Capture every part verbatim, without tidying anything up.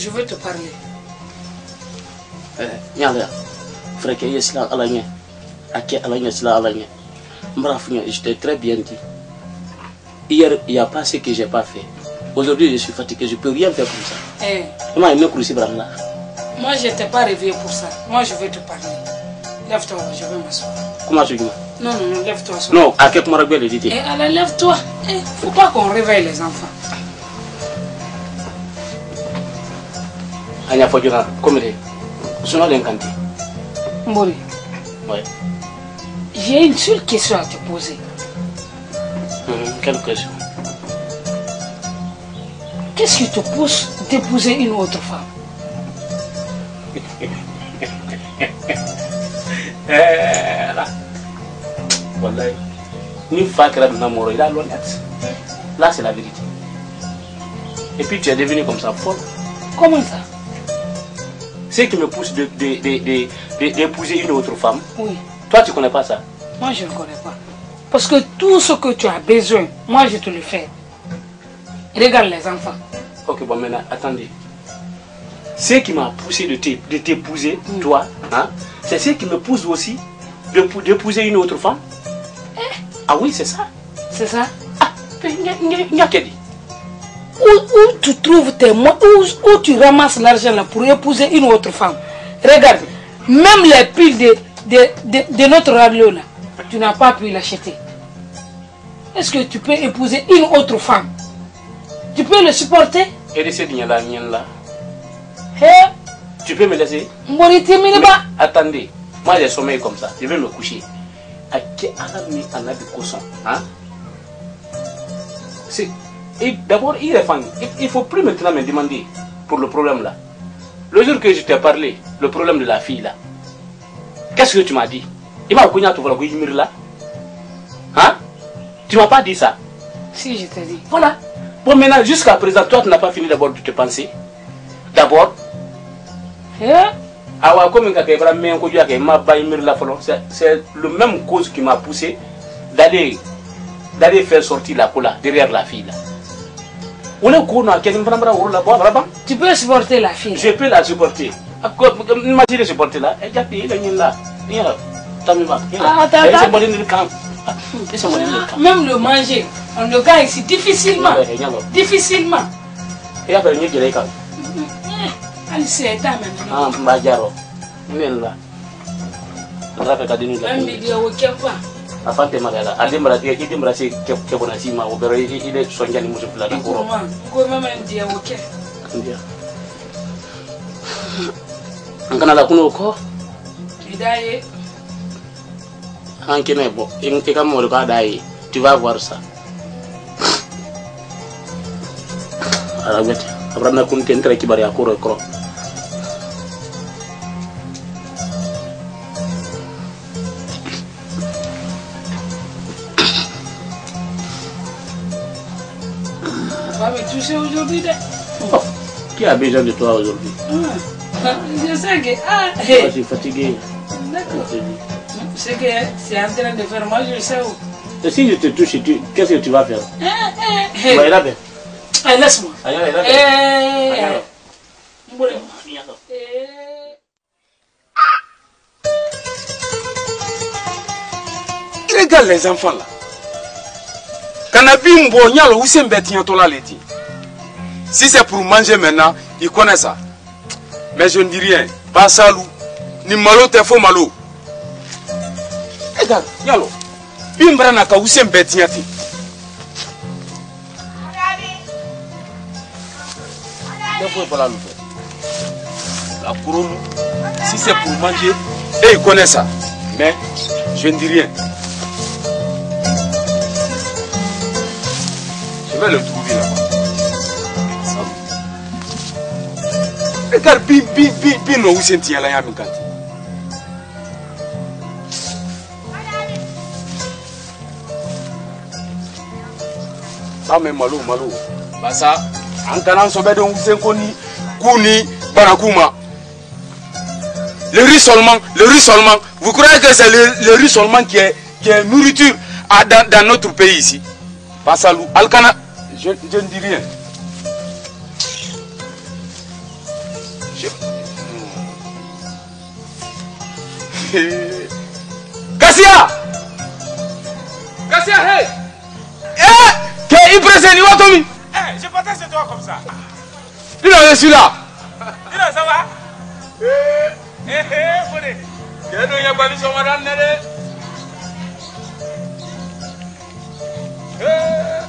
je veux te parler. Eh, Nyala, frère, qu'il y a cela à l'année. À qui à l'année cela à l'année. Bref, je t'ai très bien dit. Hier, il n'y a pas ce que je n'ai pas fait. Aujourd'hui, je suis fatigué, je ne peux rien faire comme ça. Eh. Moi, je ne Moi, je ne t'ai pas réveillé pour ça. Moi, je veux te parler. Lève-toi, je vais m'asseoir. Comment tu dis? Non, non, non, lève-toi. Non, à quel moment je dit? Eh, allez, lève-toi. Il ne faut pas qu'on réveille les enfants. Anya Fodjona, comment est-ce que tu as incanté? Mbori. Oui. J'ai une seule question à te poser. Mmh, quelle question? Qu'est-ce qui te pousse d'épouser une autre femme? Eh, là. Wallahi. Ni fakra de Namoro, il a l'honnête. Là, c'est la vérité. Et puis, tu es devenu comme ça, folle. Comment ça? Ce qui me pousse d'épouser de, de, de, de, une autre femme. Oui. Toi, tu ne connais pas ça? Moi, je ne connais pas. Parce que tout ce que tu as besoin, moi, je te le fais. Regarde les enfants. Ok, bon, maintenant, attendez. Ce qui m'a poussé de t'épouser, mm. toi, hein, c'est ce qui me pousse aussi d'épouser une autre femme. Eh? Ah oui, c'est ça. C'est ça? Ah, il n'y a qu'à dire. Où, où tu trouves tes moyens, où, où tu ramasses l'argent là pour épouser une autre femme? Regarde, même les piles de, de, de, de notre radio là, tu n'as pas pu l'acheter. Est-ce que tu peux épouser une autre femme? Tu peux le supporter? Et de cette là, là. Hey. Tu peux me laisser? Mais, attendez, moi j'ai sommeil comme ça, je vais me coucher. À qui a mis un cochon, hein? C'est d'abord il est fan. Il ne faut plus maintenant me demander pour le problème là. Le jour que je t'ai parlé, le problème de la fille là. Qu'est-ce que tu m'as dit? Il m'a connu à tout là. Hein? Tu m'as pas dit ça? Si, je t'ai dit. Voilà. Bon, maintenant, jusqu'à présent, toi, tu n'as pas fini d'abord de te penser. D'abord. C'est le même cause qui m'a poussé d'aller d'aller faire sortir la cola derrière la fille là. Tu peux supporter la fille? Je peux la supporter. Imagine supporter là. Même le manger, on le gagne ici difficilement. Difficilement. Et après, il y a Allez, c'est ta ah, Mbajaro. Nella. Rafet dini la. Même dia wokepa. Afante magala. Ade mrati ide mrasi ke bona sima obero ide sonjani musu fula da koro. Ko mama dia woke. Ndia. Angana la kuno ko. Idaye. Anke ne bo. In ke kam mo ka dai. Tu vas voir ça. Arabet. Abrana kun tentre kibari akoro kro. Va me toucher aujourd'hui. Oh, qui a besoin de toi aujourd'hui? Ah, je sais que... Ah, hey. Je suis fatigué. D'accord. C'est que c'est en train de faire moi, je sais où. Et si je te touche, qu'est-ce que tu vas faire? Eh, eh, hey. Bah, hey, laisse-moi. Eh, regarde les enfants là. Cannabis mbonyal ou c'est mbétian tola leti. Si c'est pour manger maintenant, ils connaissent ça. Mais je ne dis rien. Pas salou. Ni malo te faux malo. Regarde, yalo. Bimbra naka ou c'est mbétian ti. La couronne, si c'est pour manger, et ils connaissent ça. Mais je ne dis rien. Je vais le trouver là-bas. Regarde, bi bi bi bi no usenti ala ya mikati. Ça mais malo malo. Bah ça, en canant sobe de usenkoni kuni barakuma. Le riz seulement, le riz seulement. Vous croyez que c'est le, le riz seulement qui est qui est nourriture à, dans, dans notre pays ici? Pas salou. Alcana. Je, je ne dis rien. Kassia! Kassia, hey! Eh! Qu'est-ce qu'il presse, il va tomber? Eh, je partais chez toi comme ça. Dis donc, je suis là. Dis donc, ça va? Eh, eh, eh, Fodé. Qu'est-ce qu'il y a pas vu sur madame Nede? Eh.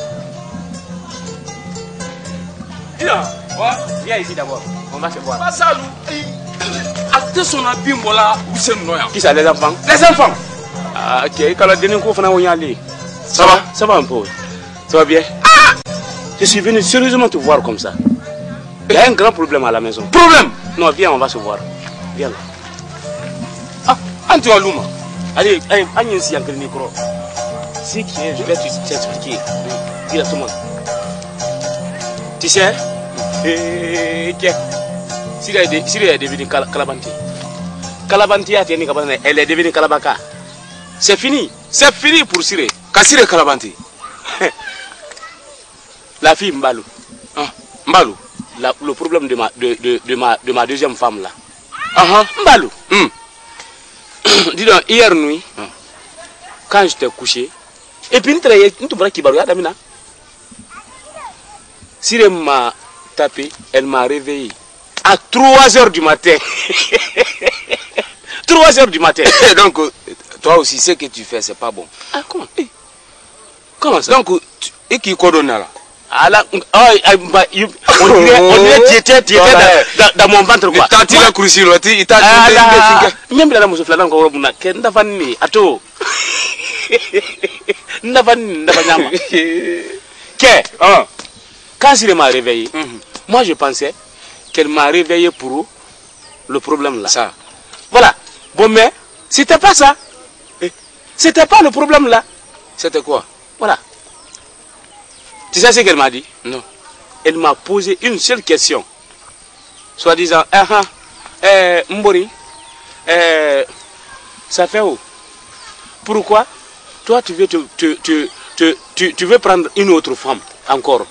Dis donc. Ouais, viens ici d'abord. On va se voir. Pas ça, nous. Acte son abîme, voilà, où c'est nous. Qui ça, les enfants? Les enfants. Ah, ok. Quand la dernière fois, on y aller. Ça va? Ça va un peu. Ça va bien? Ah! Je suis venu sérieusement te voir comme ça. Il y a un grand problème à la maison. Problème? Non, viens, on va se voir. Viens là. Ah, Antu Aluma. Allez, allez, allez ici, Uncle Micro. C'est qui est, je vais t'expliquer directement. Tu sais, eh, Sire est devenue Kalabanti. Kalabanti a tenu Kabane, elle est devenue Kalabaka. C'est fini, c'est fini pour Sire. Kassire Kalabanti. La fille Mbalou. Ah, Mbalou. La, le problème de ma, de, de, de, ma, de ma deuxième femme là. Ah ah. Mbalou. Hmm. Dis donc, hier nuit, ah. quand j'étais couché, et puis tu vois qui va Damina. Sire m'a tapé, elle m'a réveillé à trois heures du matin. trois heures du matin. Donc, toi aussi, ce que tu fais, c'est pas bon. Ah, comment? Comment ça? Donc, tu, et qui coordonne là? Ah là, oh, bah, you, on dirait, on dirait que tu étais, tu étais dans, dans, dans mon ventre quoi. Il t'a tiré cruci, il t'a ah là, même là, je suis là encore, on a qu'un d'avani, ato. N'avani, n'avanyama. Qu'est? Quand il m'a réveillé, mm -hmm. moi je pensais qu'elle m'a réveillé pour le problème là. Ça. Voilà. Bon, mais c'était pas ça. C'était pas le problème là. C'était quoi? Voilà. Tu sais ce qu'elle m'a dit? Non. Elle m'a posé une seule question. Soit disant, ah ah, eh, Mbori, eh, ça fait où? Pourquoi toi tu veux, te, te, te, te, tu, tu veux prendre une autre femme encore?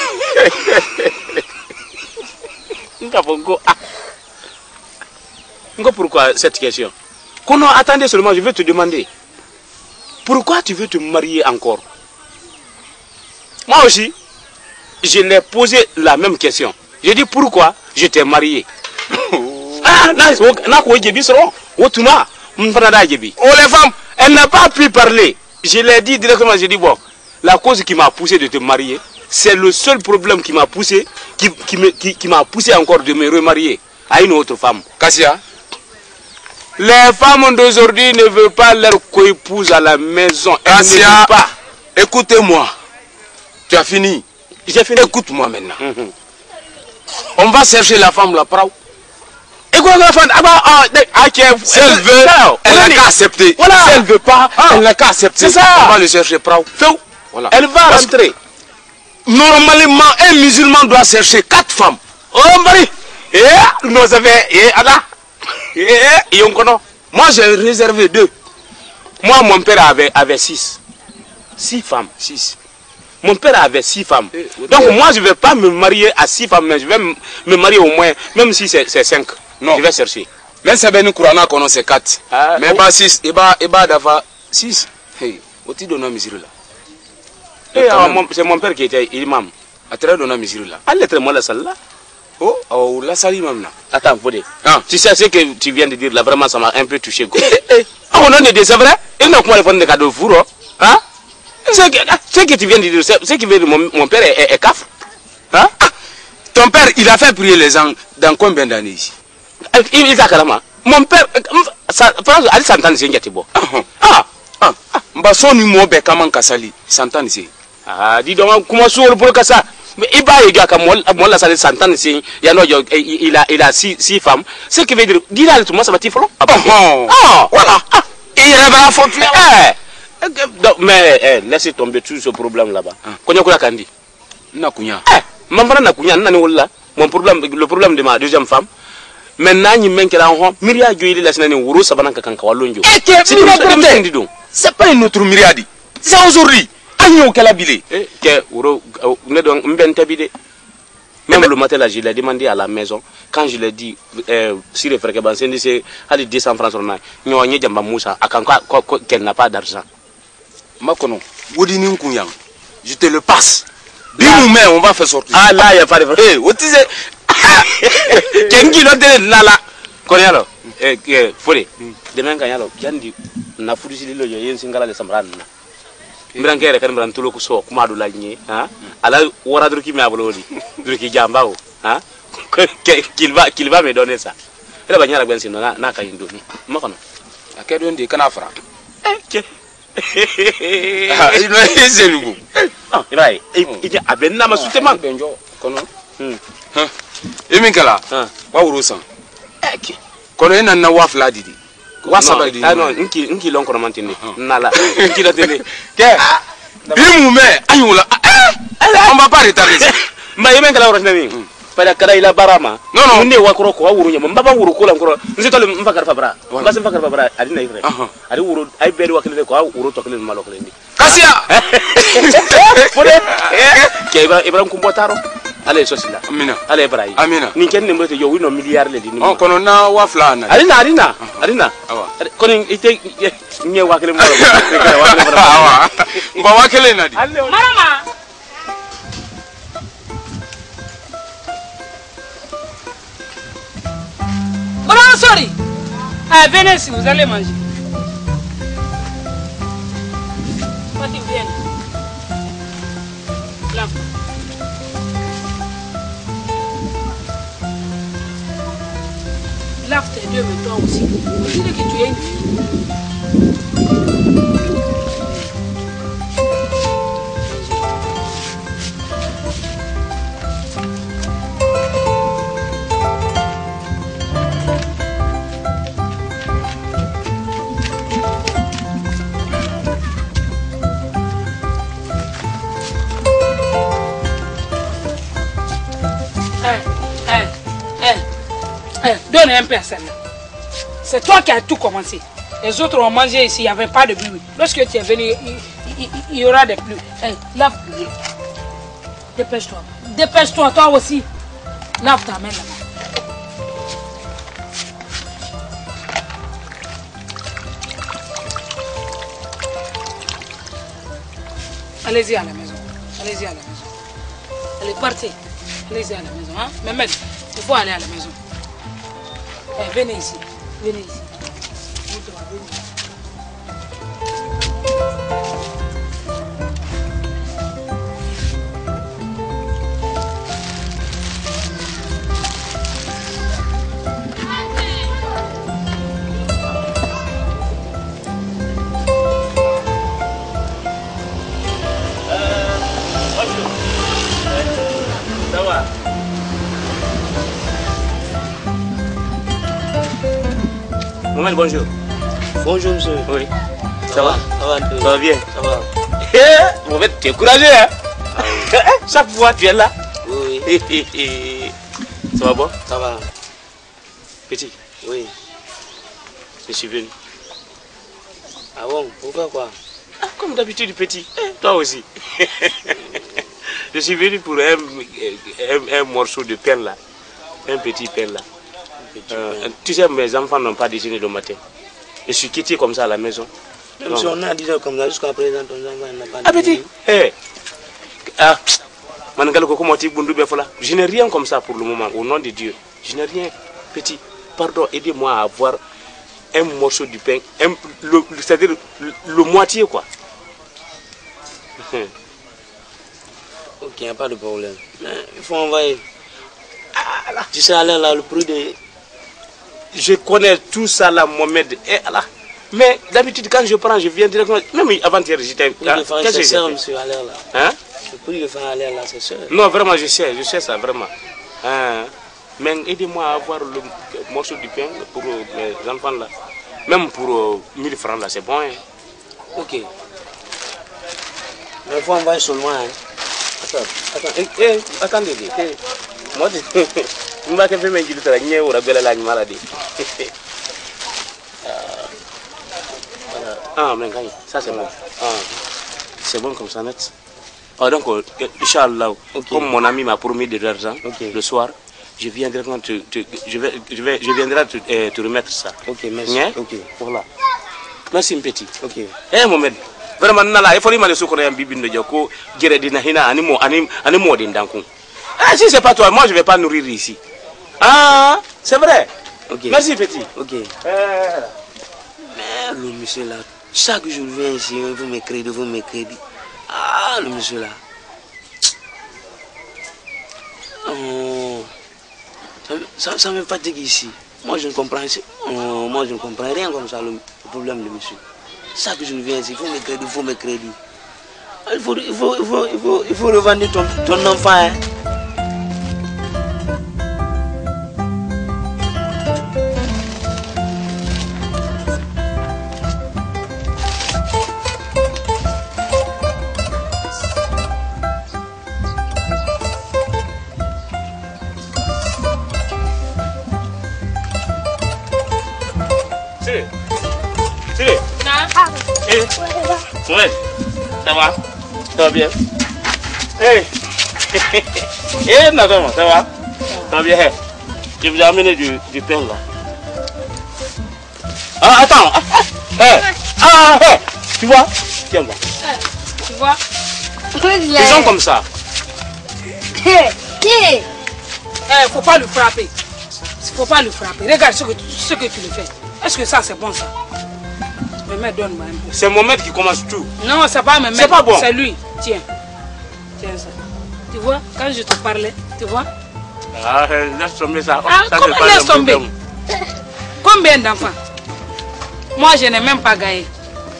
Pourquoi cette question? Non, attendez seulement, je vais te demander. Pourquoi tu veux te marier encore? Moi aussi, je l'ai posé la même question. Je dis pourquoi je t'ai marié. Ah, oh les femmes, elle n'a pas pu parler. Je l'ai dit directement, je dis bon, la cause qui m'a poussé de te marier, c'est le seul problème qui m'a poussé, qui, qui m'a qui, qui poussé encore de me remarier à une autre femme. Kassia, les femmes d'aujourd'hui ne veulent pas leur co-épouse à la maison. Elles Kassia, ne veulent pas. Écoutez-moi. Tu as fini? J'ai fini. Écoute-moi maintenant. Mm -hmm. On va chercher la femme là, Prao. Écoute la femme, si elle veut, elle n'a qu'à accepter. Voilà. Si elle ne veut pas, ah. elle n'a qu'à accepter. C'est ça. On va le chercher, Prao. Voilà. Elle va Parce rentrer. Normalement, un musulman doit chercher quatre femmes. Oh, Marie. Eh, nous avons, eh, Allah. Eh, eh, moi j'ai réservé deux. Moi, mon père avait, avait six. Six femmes. Six. Mon père avait six femmes. Eh, Donc moi je ne vais pas me marier à six femmes, mais je vais me marier au moins, même si c'est cinq. Non. Je vais chercher. Mais c'est bien nous courant qu'on c'est quatre. Ah, mais oh. pas six. Et bah et bah d'avoir six. Hey, au-ti donner misère là. Eh, ah, c'est mon père qui était imam. À très donner misère là. Allez très moi la salle là. Oh, oh la salle imam là. Attends, Fodé. Ah. Tu sais ce que tu viens de dire là, vraiment ça m'a un peu touché. Ah, on a des c'est vrai? Il n'a pas le cadeau fourreau. Hein? Ce que, ce que tu viens de dire, ce qui veut dire mon, mon père est, est, est caf. Hein? Ah, ton père, il a fait prier les gens dans combien d'années ici? Il est à Kalama. Mon père, France, elle s'entend ici, il bon. Ah, ah, ah, son numéro est comment Kassali, s'entend ici. Ah, dis donc, comment sur le pour ça? Mais il va y avoir moi la salle s'entend ici, il il a, il a six, six femmes. Ce qui veut dire, dis-là, tout le monde, ça va t'y falloir. Ah, voilà. Et il y a faute là. Donc, mais eh, laissez tomber tout ce problème là-bas. Konya kola kandi. Na kunya. Eh, mambara na kunya nani wala. Mon problème, le problème de ma deuxième femme. Maintenant, ni men kela ho. Miria joili la sinani wuro sabana kakanka walonjo. C'est pas une autre myriade. C'est aujourd'hui. Agno kala bile. Eh, ke wuro ne don mbente bide. Même le matin, là, je l'ai demandé à la maison. Quand je l'ai dit, euh, si les frères Kebansen disent, allez, deux cents francs sur le Moussa, qu'elle n'a pas d'argent. Makono, je te le passe. Dis-nous, on va faire sortir. Ah là, il n'y a pas de vrai. Eh, où tu sais? Kengi l'autre là là. Connais-le? Eh, eh, Fodé. Demain, quand il y a le Kandi, on a foutu le lieu, il y a un single de Samran. Mbrankere kan mbran tulo ko so kuma do lagné hein ala wara dru ki mi ablodi dru ki jambao hein qu'il va qu'il va me donner ça ela banyara gwen sino na na kayindo ni makono akedo ndi kana fra eh ah ino ezelugo ah ibai ije abenna masute man benjo kono hmm hein emi kala wa wuro san eh kono ina na wa fla didi wasaba di ah non nki nki lon kono mantini nala nki la tele ke bimu me ayula on va pas retarder ça mba yemen kala woro nami pada kada ila barama non non ne wa koro ko wa wuro nyama mbaba wuro ko lan koro nzito le mfakar fabra mbasa mfakar fabra adina ifre adi wuro ay beli wakile ko wuro to kale malo kale ndi kasia fode ke ibrahim kumbotaro ale sosila amina ale ibrahim amina ni ken ne mbote yo wino milliard le di ni on kono na wa flana adina adina adina kono ite nye wakile malo wakile awa mba wakile na di Marama. Oh, sorry. Ah, venez si vous allez manger. Vas-y, viens. Lave. Lave tes deux, mais toi aussi. Dis que tu es une fille. Donne un peu à celle-là. C'est toi qui as tout commencé. Les autres ont mangé ici, il n'y avait pas de bruit. Lorsque tu es venu, il, il, il y aura des pluies. Hey, lave plus. Dépêche-toi. Dépêche-toi, toi aussi. Lave ta main là-bas. Allez-y à la maison. Allez-y à la maison. Allez, partez. Allez-y à la maison. Hein? Mehmet, il faut aller à la maison. Eh, venez ici. Venez ici. Ça va? Maman, bonjour. Bonjour monsieur. Oui. Ça, ça va? Ça va, ça va bien? Ça va. Eh, Maman, tu es courageux, hein? Ah, oui. Chaque fois, tu es là. Oui, oui. Ça va bon? Ça va. Petit? Oui. Je suis venu. Ah bon? Pourquoi quoi? Ah, comme d'habitude, petit. Eh, toi aussi. Je suis venu pour un, un, un morceau de pain là. Un petit pain là. Petit euh, pain. Tu sais, mes enfants n'ont pas déjeuné le matin. Je suis quitté comme ça à la maison. Même non. Si on a dit comme ça, jusqu'à présent, ton enfant n'a pas déjeuné. Ah, petit? Eh. Ah. Je n'ai rien comme ça pour le moment, au nom de Dieu. Je n'ai rien. Petit, pardon, aidez-moi à avoir un morceau de pain. C'est-à-dire le, le moitié, quoi. Ok, il n'y a pas de problème. Mais il faut envoyer. Ah, là. Tu sais, aller là, le prix de... Je connais tout ça là, Mohamed. Eh, là. Mais d'habitude, quand je prends, je viens directement. Même avant-hier, j'étais. Qu'est-ce que c'est, monsieur, aller là? Hein? Le prix de faire aller là, c'est sûr. Non, vraiment, je sais, je sais ça, vraiment. Hein? Mais aidez-moi à avoir le morceau du pain pour les enfants là. Même pour euh, mille francs là, c'est bon. Hein? Ok. Mais il faut envoyer seulement. Hein? Attends, attends, eh, eh, attendez, eh, moi, je ne vais pas faire mes guides, je vais vous la maladie. Ah, mais ça c'est bon. Ah, c'est bon comme ça, net. Oh, donc, euh, Inch'Allah, Okay. comme mon ami m'a promis de l'argent, Okay. le soir, je viendrai te, te, je vais, je vais, je viendrai te, euh, te remettre ça. Ok, merci. Hein? Ok. Voilà. Merci, mon petit. Ok. Eh, Mohamed, vraiment, nala, il faut lui demander ce qu'on a un bibi de Djoko, Djeredina Hina, animo, anim, animo d'Indankou. Ah, si c'est pas toi, moi je vais pas nourrir ici. Ah, c'est vrai. Ok. Merci, petit. Ok. Eh. Mais le monsieur là, chaque jour je viens ici, vous me crédit, vous me crédit. Ah, le monsieur là. Oh, ça, ça, ça me fatigue ici. Moi je ne comprends oh, moi je ne comprends rien comme ça, le, le problème de monsieur. Chaque jour je viens ici, il faut me crédit, il faut me crédit. Il faut, il faut, il faut, il faut, il faut revendre ton, ton enfant. Hein. Ouais, ça va? Ça va bien? Hey! Eh, Nathan, ça va? Ça va bien? Je vous ai amené du, du pain là. Ah, attends! Hey! Ah, hey! Tu vois? Tiens, moi. Tu vois? Ils sont comme ça. Eh, faut pas le frapper. Faut pas le frapper. Regarde ce que, ce que tu le fais. Est-ce que ça c'est bon ça? Mais donne-moi un peu. C'est mon maître qui commence tout. Non, c'est pas mon maître. C'est pas bon. C'est lui. Tiens. Tiens ça. Tu vois, quand je te parlais, tu vois? Ah, laisse tomber ça. Ah, ça comment laisse tomber? Combien d'enfants? Moi, je n'ai même pas gagné.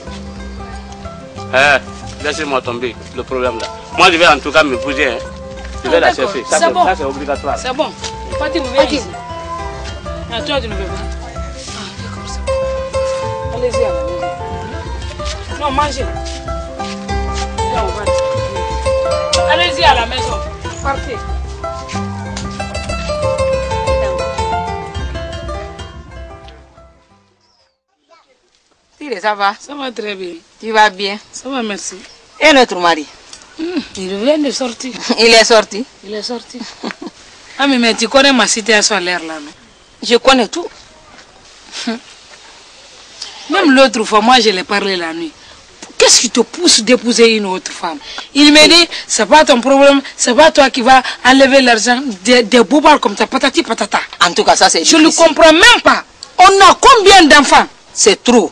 Eh, laissez-moi tomber le problème là. Moi, je vais en tout cas me poser. Hein. Je vais Ah, la chercher. Ça, c'est bon. Ça, c'est obligatoire. C'est bon. Fatih, vous venez ici. Ah, toi, tu ne veux pas. Ah, d'accord, c'est bon. Allez-y à la maison. Non, mangez. Là, on va. Allez-y à la maison. Partez. Tire, ça va? Ça va très bien. Tu vas bien? Ça va, merci. Et notre mari? Mmh, il vient de sortir. Il est sorti? Il est sorti. Ah, mais, mais tu connais ma situation à l'air là, non? Je connais tout. Même l'autre fois, moi, je l'ai parlé la nuit. Qu'est-ce qui te pousse d'épouser une autre femme? Il me dit, c'est pas ton problème, c'est pas toi qui vas enlever l'argent des, des bobards comme ça, patati patata. En tout cas, ça c'est Je difficile. ne comprends même pas. On a combien d'enfants? C'est trop.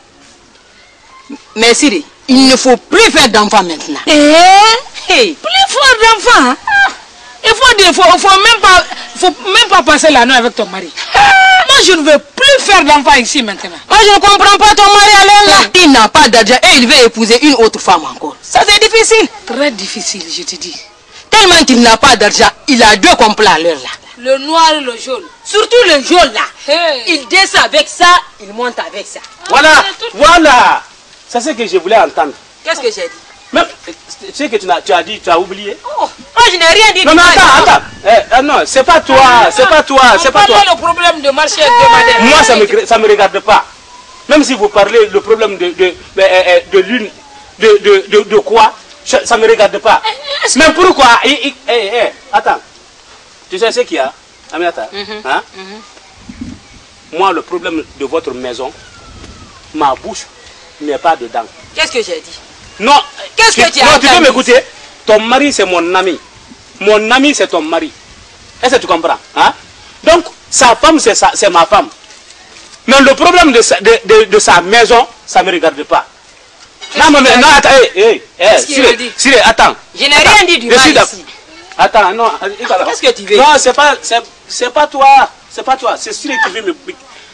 Mais Siri, il ne faut plus faire d'enfants maintenant. Eh? Hey, plus faire d'enfants? Hein? Il faut, dire, faut, faut, même pas, faut même pas passer la nuit avec ton mari. Moi, je ne veux plus faire d'enfants ici maintenant. Moi, je ne comprends pas ton mari Alain là. Il n'a pas d'argent et il veut épouser une autre femme encore. Ça, c'est difficile. Très difficile, je te dis. Tellement qu'il n'a pas d'argent, il a deux complets à l'heure là. Le noir et le jaune. Surtout le jaune là. Hey. Il descend avec ça, il monte avec ça. Voilà, voilà. C'est ce que je voulais entendre. Qu'est-ce que j'ai dit? Même ce que tu as, tu as dit, tu as oublié. Oh, moi je n'ai rien dit. Non, mais attends, attends. Eh, non, c'est pas toi, c'est pas toi, c'est pas toi. le problème de marché hebdomadaire. Moi, ça me, ça me regarde pas. Même si vous parlez le problème de, de, de, de l'une, de, de, de, de quoi, ça me regarde pas. Mais pourquoi? Eh, eh, eh, eh, attends. Tu sais ce qu'il y a, Aminata? Mm-hmm. Hein? Mm-hmm. Moi, le problème de votre maison, ma bouche n'est pas dedans. Qu'est-ce que j'ai dit? Non, qu'est-ce que tu as non, tu entendu? peux m'écouter. Ton mari, c'est mon ami. Mon ami, c'est ton mari. Est-ce que tu comprends? Hein? Donc, sa femme, c'est ma femme. Mais le problème de sa, de, de, de sa maison, ça ne me regarde pas. Non, mais non, attends, hé, hé, hé, Siré, Siré, attends. Je n'ai rien dit du mal ici. Attends, non. Qu'est-ce que tu veux? Non, c'est pas, c'est pas toi. C'est pas toi. C'est Siré qui veut me...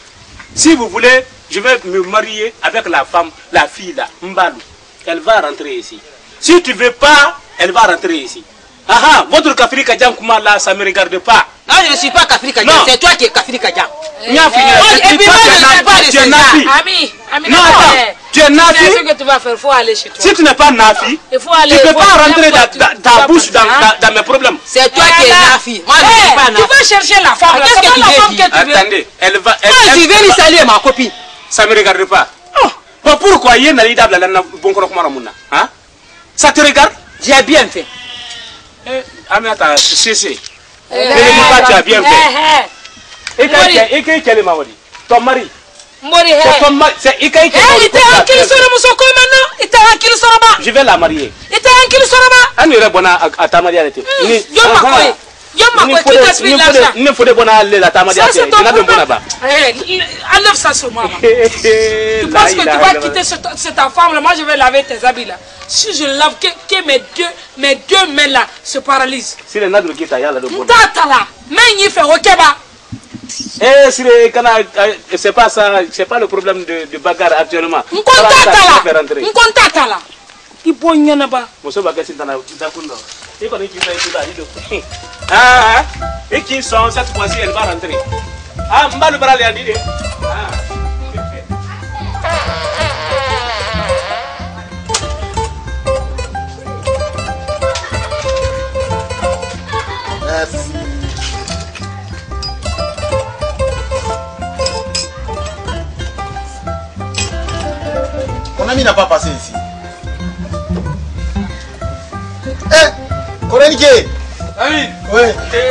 Si vous voulez, je vais me marier avec la femme, la fille là, Mbalou. Elle va rentrer ici. Si tu ne veux pas, elle va rentrer ici. Ah ah, votre Kafri Kadjam Kouma là, ça ne me regarde pas. Non, je ne suis pas Kafri Kadjam, c'est toi qui es Kafri Kadjam. Et puis moi, je ne suis pas de ce genre. Ami, Ami, non, attends, tu es Nafi. C'est ce que tu vas faire, il faut aller chez toi. Si tu n'es pas Nafi, tu ne peux pas rentrer ta bouche dans mes problèmes. C'est toi qui es Nafi. Moi, je ne suis pas Nafi. Tu vas chercher la femme. Qu'est-ce que tu veux dire? Attendez, elle va... Moi, je vais lui saluer ma copine. Ça ne me regarde pas. Pourquoi il y a un bon. Ça te regarde? J'ai bien fait. Eh, Aminata, c'est c'est. Eh, Ne me dis pas tu as bien fait. eh, Et quand quel est ma mari? Ton mari? Mori, eh. C'est ton mari. C'est Ika Ika. Eh, il était tranquille sur le moussoko maintenant. Il était tranquille sur le bas. Je vais la marier. Il était tranquille sur le bas. On irait bon à ta mariage. Yo ma quoi? Yo ma quoi? Qui t'a pris l'argent? Il ne faut pas aller la ta mariage. Ça c'est ton problème. problème. Eh, enlève ça sur moi. Tu penses que tu vas quitter cette femme là? Moi je vais laver tes habits là. Si je lave, que, que mes deux mes deux mains là se paralysent. Si les nadres qui taillent là de bon. Tata là, mais il fait ok bah. Eh, si les canards, c'est pas ça, c'est pas le problème de, de bagarre actuellement. On contacte là. On contacte là. Il peut y en avoir. Monsieur Bagassi dans la Dakundo. Et quand il fait ça, il dit ah, et qui sont cette fois-ci, elle va rentrer. Ah, m'a le bras à dire. Ah. Merci. Mon ami n'a pas passé ici. Eh, Korenike. Ami. Oui.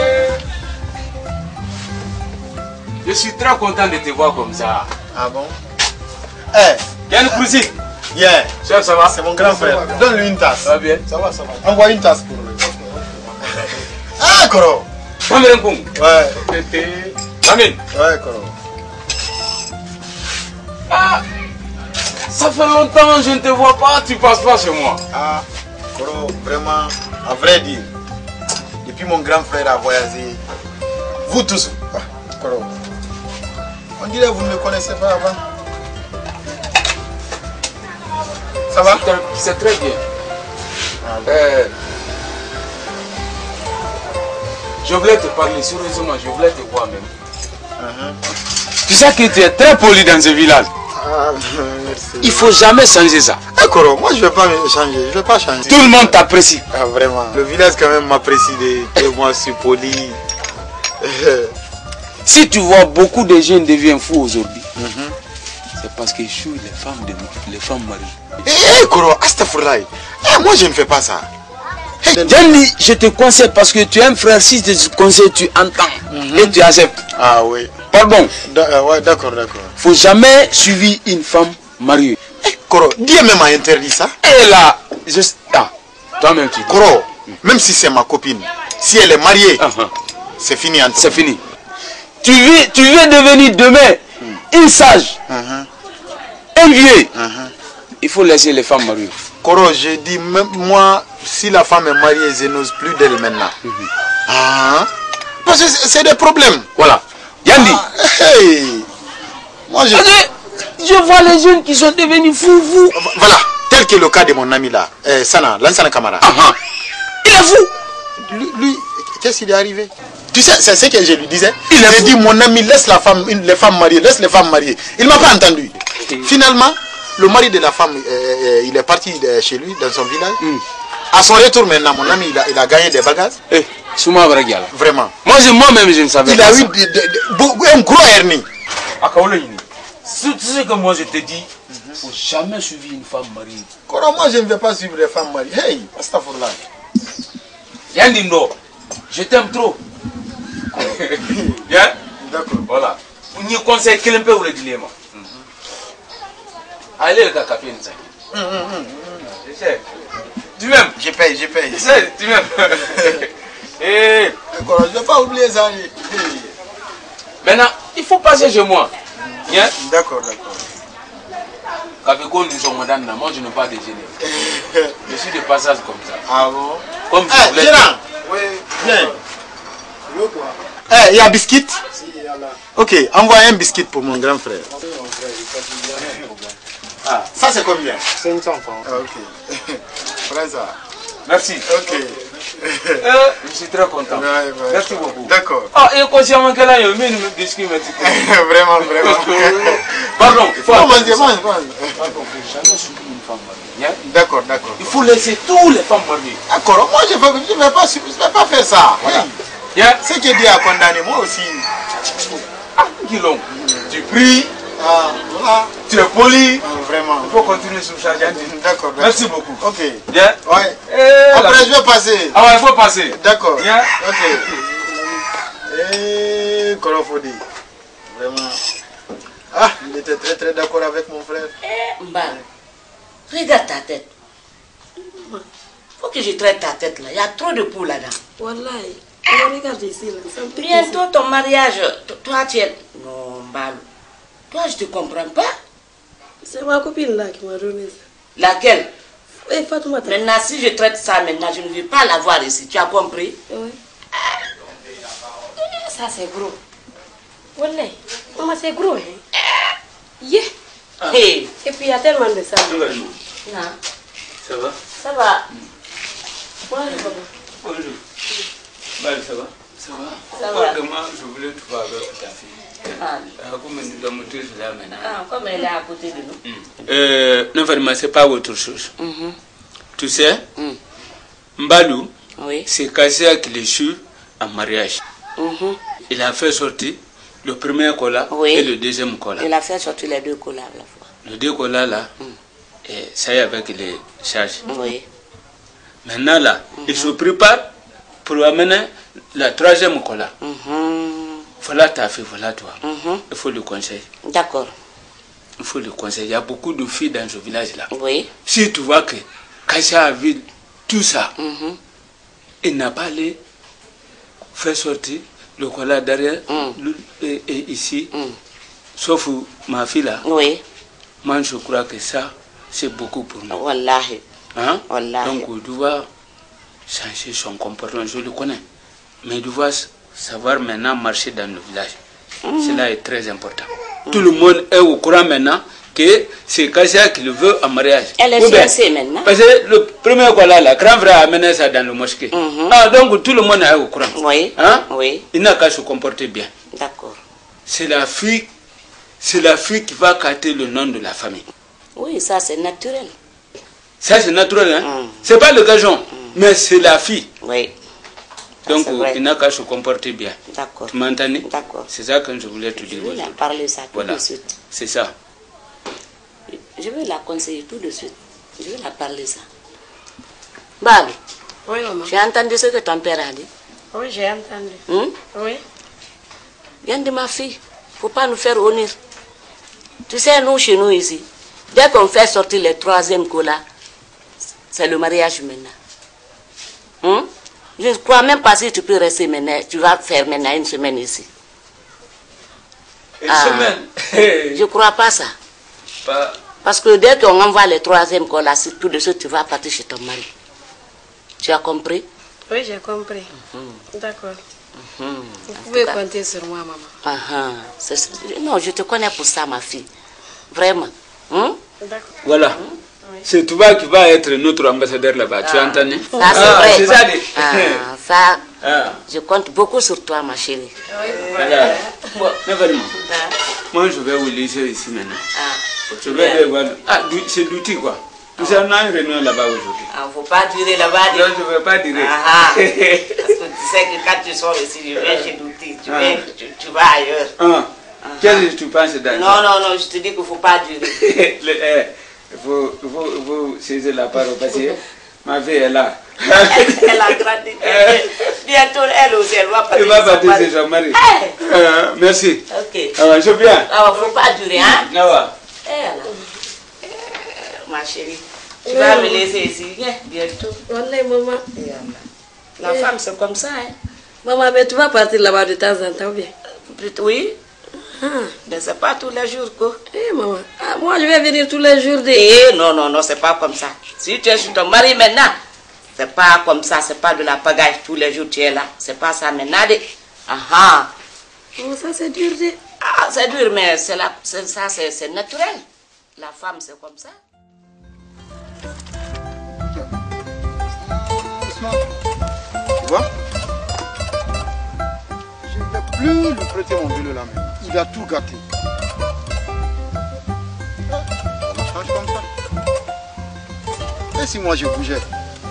Je suis très content de te voir comme ça. Ah bon? Eh, Yann Kouzi. yeah. Chef, ça va? C'est mon grand frère. Donne-lui une tasse. Ça va bien? Ça va, ça va. Envoie une tasse pour lui. Ah, Koro. Cameroun Kung. Ouais. Amin. Ouais, Koro. Ah, ça fait longtemps que je ne te vois pas, tu passes pas chez moi. Ah, Koro, vraiment, à vrai dire, depuis mon grand frère a voyagé, vous tous, ah, Koro, on dirait que vous ne me connaissez pas avant. Ça va? C'est très bien. Ah, Euh, je voulais te parler, sérieusement, je voulais te voir même. uh-huh. Tu sais que tu es très poli dans ce village. Ah, merci. Il faut jamais changer ça. Eh, Koro, moi je vais pas me changer, je vais pas changer. Tout le monde t'apprécie. Ah, vraiment. Le village quand même m'apprécie de, que moi je suis poli. Si tu vois beaucoup de jeunes deviennent fous aujourd'hui, Mhm. c'est parce qu'ils jouent les femmes, de, les femmes mariées. Eh, eh, Koro, astaghfirullah. Eh, moi je ne fais pas ça. Jenny, je te conseille parce que tu es un frère, si je te conseille, tu entends et tu acceptes. Ah oui. Pardon, Da- euh, ouais, d'accord, d'accord. faut jamais suivre une femme mariée. Eh, Koro, Dieu même a interdit ça. Et là, je... Ah, toi-même tu dis. Koro, même si c'est ma copine, si elle est mariée, Ah, ah, c'est fini entre c'est fini. Tu veux, tu veux devenir demain une sage, Mhm, un vieux. mhm. Il faut laisser les femmes mariées. Koro, je dis, même moi, si la femme est mariée, je n'ose plus d'elle maintenant. Ah, parce que c'est c'est des problèmes. Voilà. Yandy, Ah, hey. Moi, je... parce que je vois les jeunes qui sont devenus fous, fous. Voilà, tel que le cas de mon ami là, euh, Sana, l'ancien camarade. Ah, ah. Il est fou. Lui, lui, qu'est-ce qui lui est arrivé? Tu sais, c'est ce que je lui disais. Il est J'ai fou. dit, mon ami, laisse la femme, une- les femmes mariées, laisse les femmes mariées. Il ne m'a pas entendu. Finalement, le mari de la femme, euh, euh, il est parti euh, chez lui, dans son village. Mm. À son retour maintenant, mon ami, il a, il a gagné des bagages. Eh, Souma Bragiala. Vraiment. Moi, je- moi-même, je ne savais Il pas a ça. eu de- de- de- beaucoup- un gros hernie. Tu sais que moi, je te dis, il ne faut jamais suivre une femme mariée. Koro, moi, je ne vais pas suivre les femmes mariées. Hey, astaghfirullah. Yandy, non. Je t'aime trop. Bien? D'accord. Voilà. On y conseille quel un peu ou le dilemme. Allez, le café, nous savons. Hum, hum, hum. Je sais. Tu m'aimes? Je paye, je paye. Je sais, tu m'aimes. Eh, Koro, je ne vais pas oublier ça. Hey. maintenant, il faut passer chez moi. Bien? D'accord, d'accord. Café qu'on nous sommes madame, moi je n'ai pas déjeuné. Je suis de passage comme ça. Ah bon? Comme je Eh, voulais Gérard. dire. Oui. Viens. Eh, il y a biscuit? Ok, envoie un biscuit pour mon grand frère. Ah, ça c'est combien? cinq cents francs. Ah, ok. Prends ça. Merci. Ok. Euh, je suis très content. Ouais, ouais. Merci beaucoup. D'accord. Ah, et consciemment qu'elle a eu une biscuit, merci. Vraiment, vraiment. Pardon, il faut Non, mange, attendre ça. mange, mange. Pardon, il faut jamais suivre une femme mariée. Hein? D'accord, d'accord. Il faut laisser tous les femmes mariées. D'accord, moi je ne vais, je vais, pas je vais pas faire ça. Voilà. Hey, Hein? ce que Dieu a condamné, moi aussi. Ah, Guilon, tu pries, Ah, voilà. Tu es poli. Ah, vraiment. Il faut continuer sur ça. D'accord. Merci beaucoup. Ok. Bien. Ouais. Et Après, là. je vais passer. Ah ouais, il faut passer. D'accord. Bien. Ok. Et Korofodi. Vraiment. Ah, il était très très d'accord avec mon frère. Eh, Mbal, regarde ta tête. Faut que je traite ta tête là. Il y a trop de poux là-dedans. Wallahi. Regarde ici. Là. Bientôt ton mariage, toi tu es... Non, Mbal. Toi, je te comprends pas. C'est ma copine là qui m'a donné ça. Laquelle? Oui, Fatoumata. Maintenant, si je traite ça maintenant, je ne vais pas la voir ici. Tu as compris? Oui. Ça, c'est gros. Wallahi. Comment c'est gros, hein? Yeah. Ah. Hey. Et puis, il y a tellement de ça. Non. Ça va? Ça va. Bonjour, papa. Bonjour. Bah, ça va? Ça va? Ça va. Comment je voulais te voir avec ta fille. Ah. Comme nous sommes tous là maintenant. Ah, comme elle est à côté de nous. Euh, non, vraiment, c'est pas autre chose. Mm-hmm. Tu sais, Mm. Mbalou, Oui. c'est Kassia qui le suit en mariage. Mm-hmm. Il a fait sortir le premier cola Oui. et le deuxième cola. Il a fait sortir les deux colas à la fois. Le deux colas là, Mm. et ça y est avec les charges. Oui. Maintenant là, il se prépare pour amener la troisième cola. Mm-hmm. Voilà ta fille, voilà toi. Mm-hmm. Il faut le conseiller. D'accord. Il faut le conseiller. Il y a beaucoup de filles dans ce village là. Oui. Si tu vois que Kassia a vu tout ça, Mm-hmm. il n'a pas allé faire sortir le cola derrière Mm. le- et, et ici, Mm. sauf ma fille là. Oui. Moi je crois que ça, c'est beaucoup pour nous. Wallahi. Hein? Wallahi. Donc il doit changer son comportement, je le connais. Mais il doit savoir maintenant marcher dans le village. Mm. Cela est très important. Tout le monde est au courant maintenant que c'est Kassia qui le veut en mariage. Elle est Ou bien, fiancée maintenant. parce que le premier cola là, grand frère a amené ça dans le mosquée. Mhm. Ah, donc tout le monde est au courant. Oui. Hein? Oui. Il n'a qu'à se comporter bien. D'accord. C'est la fille, c'est la fille qui va capter le nom de la famille. Oui, ça c'est naturel. Ça c'est naturel, hein? Mm. C'est pas le gajon, mais c'est la fille. Oui. Ça, Donc c'est vrai. il n'a qu'à se comporter bien. D'accord. Tu m'entends? D'accord. C'est ça que je voulais te Je dire vais la aujourd'hui. parler ça tout Voilà. de suite. C'est ça. Je vais la conseiller tout de suite. Je vais la parler ça. Babi, Oui, maman. j'ai entendu ce que ton père a dit. Oui, j'ai entendu. Hum? Oui. Viens de ma fille. Faut pas nous faire honneur. Tu sais, nous, chez nous ici, dès qu'on fait sortir les troisième colas, c'est le mariage maintenant. Hum? Je ne crois même pas si tu peux rester maintenant. Tu vas faire maintenant une semaine ici. Une Ah. semaine. Je ne crois pas ça. Pas- Parce que dès qu'on envoie les troisième colas, c'est tout de suite, tu vas partir chez ton mari. Tu as compris? Oui, j'ai compris. D'accord. Hum. Vous pouvez compter sur moi, maman. Ah, ah. C'est- Non, je te connais pour ça, ma fille. Vraiment. Hum? D'accord. Voilà. C'est toi qui vas être notre ambassadeur là-bas. Tu as entendu? Ça, c'est Ah, vrai. c'est ça. dit. Ah, ça, Ah, je compte beaucoup sur toi, ma chérie. voilà. Bon, mais vraiment, moi je vais au lycée ici maintenant. Ah, Je vais aller voir. Ah, du- c'est l'outil quoi. Nous avons une réunion là-bas aujourd'hui. il ne faut pas durer là-bas. Non, je ne vais pas dire. Ah, ah. Parce que tu sais que quand tu sors ici, je vais chez Douti. Tu, Ah. vais- tu, tu vas ailleurs. Ah, qu'est-ce que tu penses dans Non, non, non, je te dis qu'il ne faut pas durer. ça? Le- eh, Il faut, il faut, il faut saisir la parole parce que ma fille est là. Elle a grandi. Bientôt, elle aussi, elle va partir. Elle va chez son partir mari. chez son mari. Eh. Euh, merci. Ok. Ah, je viens. Ah, il ne faut pas durer, hein? Ah, ouais. Eh, là. Eh, ma chérie, tu vas me laisser ici. Viens, bientôt. Wallahi, maman. Et, euh, La femme, c'est comme ça, hein? Maman, mais tu vas partir là-bas de temps en temps, ou bien? Plutôt, oui, Ah. mais c'est pas tous les jours, quoi. Eh, maman. Ah, moi, je vais venir tous les jours de... Eh, non, non, non, c'est pas comme ça. Si tu es chez ton mari maintenant, c'est pas comme ça, c'est pas de la pagaille. Tous les jours, tu es là. C'est pas ça maintenant. de- Ah ah. Oh, ça, c'est dur, de... Ah, c'est dur, mais c'est la- c'est ça, c'est c'est naturel. La femme, c'est comme ça. Doucement. Tu vois? Je ne vais plus lui prêter mon vélo là maintenant. Il a tout gâté. Ça change comme ça. Et si moi je bougeais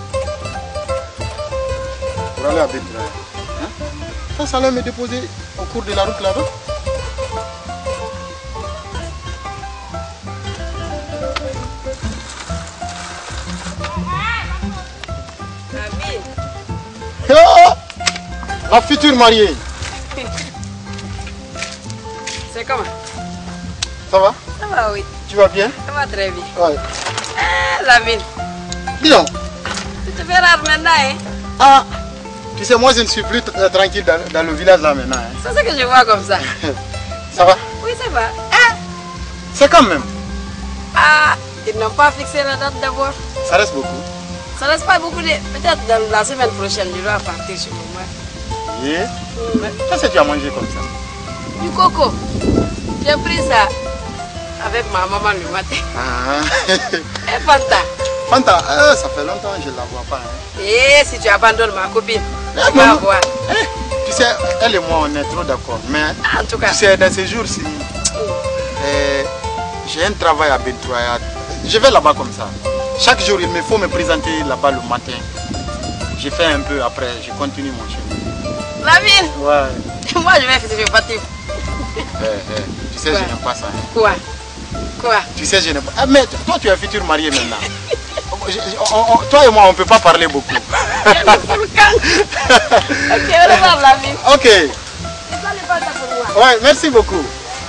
pour aller à Bétra, hein? Ça, ça allait me déposer au cours de la route là-bas. Ma future mariée. C'est comment? Ça va? Ça va, oui. Tu vas bien? Ça va très bien. Ouais. Ah, la ville. Dis donc. Tu te fais rare maintenant, hein? Ah, tu sais, moi je ne suis plus euh, tranquille dans, dans le village là maintenant. Hein. C'est ce que je vois comme ça. Ça va? Oui, ça va. Ah, C'est quand même. ah, ils n'ont pas fixé la date d'abord. Ça reste beaucoup. Ça reste pas beaucoup de... Peut-être dans la semaine prochaine, je dois partir chez moi. Yeah. Mais qu'est-ce que tu as mangé comme ça? Du coco. J'ai pris ça avec ma maman le matin. Ah. Et Fanta. Fanta, euh, ça fait longtemps que je ne la vois pas. Hein. Et si tu abandonnes ma copine, Eh, tu vas maman. voir. Eh, tu sais, elle et moi on est trop d'accord. Mais En tout cas, tu sais, dans ces jours-ci, euh, j'ai un travail à Bentroya. Je vais là-bas comme ça. Chaque jour, il me faut me présenter là-bas le matin. J'ai fait un peu, après, je continue mon chemin. la ville. Ouais. Moi, je vais faire ce parti. Eh, eh, tu sais, Ouais. je n'aime pas ça. Hein. Quoi? Quoi? Tu sais, je n'aime pas. Ah, mais toi, tu es futur marié maintenant. Je- je- on- on- toi et moi, on ne peut pas parler beaucoup. Ok, au revoir, la ville. Ok. Et ça, les Fanta pour moi. Ouais, merci beaucoup.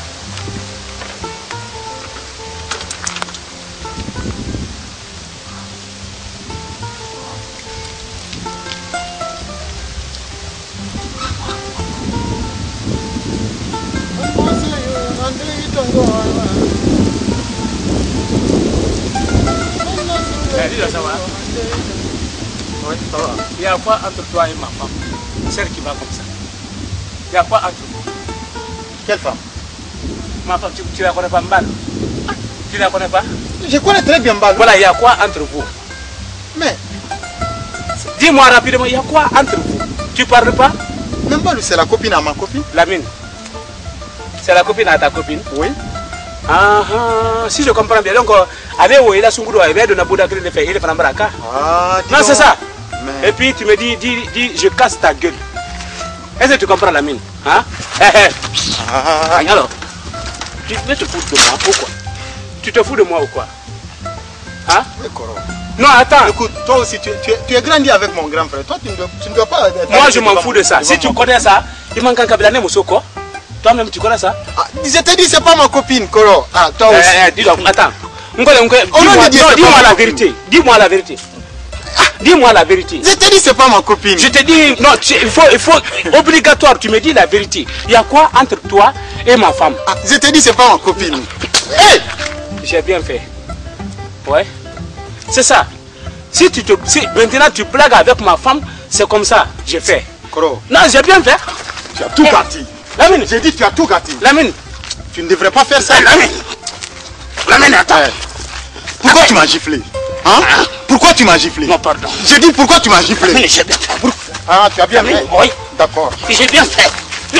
Eh, dis-le, ça va? Oui, ça va. Il y a quoi entre toi et ma femme? Celle qui va comme ça. Il y a quoi entre vous? Quelle femme? Ma femme, tu, tu la connais pas, Mbal? Tu la connais pas? Je connais très bien Balou. Voilà, il y a quoi entre vous? Mais, Dis-moi rapidement, il y a quoi entre vous? Tu parles pas? même Balou, c'est la copine à ma copine. Lamine, c'est la copine à ta copine? Oui. Ah, ah, si je comprends bien. Donc, avec où il a son goût, il de Nabouda qui le fait, il est pas Nambaraka. Ah, dis Non, donc. c'est ça. Mais... Et puis tu me dis, dis, dis, je casse ta gueule. Est-ce que tu comprends la mine? Hein? Eh, eh. Ah, Alors, tu veux te foutre de moi ou quoi? Tu te fous de moi ou quoi? Hein? mais Koro. Non, attends. Écoute, toi aussi, tu, tu, es- tu es grandi avec mon grand frère. Toi, tu ne dois, tu ne dois pas... être- Moi, je m'en devant fous mon- de ça. devant Si tu mon- connais ça, il manque un cabinet Moussoko. Toi-même, tu connais ça? Ah, je te dis, c'est pas ma copine, Koro. Ah, toi aussi. Eh, eh, dis donc, attends. Nkole, Nkole, Au nom Dis-moi de Dieu, non, c'est dis-moi pas la ma vérité. Dis-moi la vérité. Ah, dis-moi la vérité. Je te dis, c'est pas ma copine. Je te dis, non, tu- il faut, il faut, obligatoire, tu me dis la vérité. Il y a quoi entre toi et ma femme? Ah, je te dis, c'est pas ma copine. Hé! J'ai bien fait. Ouais. C'est ça. Si tu te, si maintenant tu blagues avec ma femme, c'est comme ça. J'ai fait. Koro, Non, j'ai bien fait. tu as tout Eh, gâté. Lamine, J'ai dit, tu as tout gâté. Lamine, Tu ne devrais pas faire ça. eh, Lamine, Lamine, attends. Eh, Pourquoi tu m'as giflé? Hein? Pourquoi tu m'as giflé? Non, pardon. J'ai dit, pourquoi tu m'as giflé? Lamine, j'ai bien fait. Ah, tu as bien Lamine, fait. oui, D'accord. j'ai bien fait.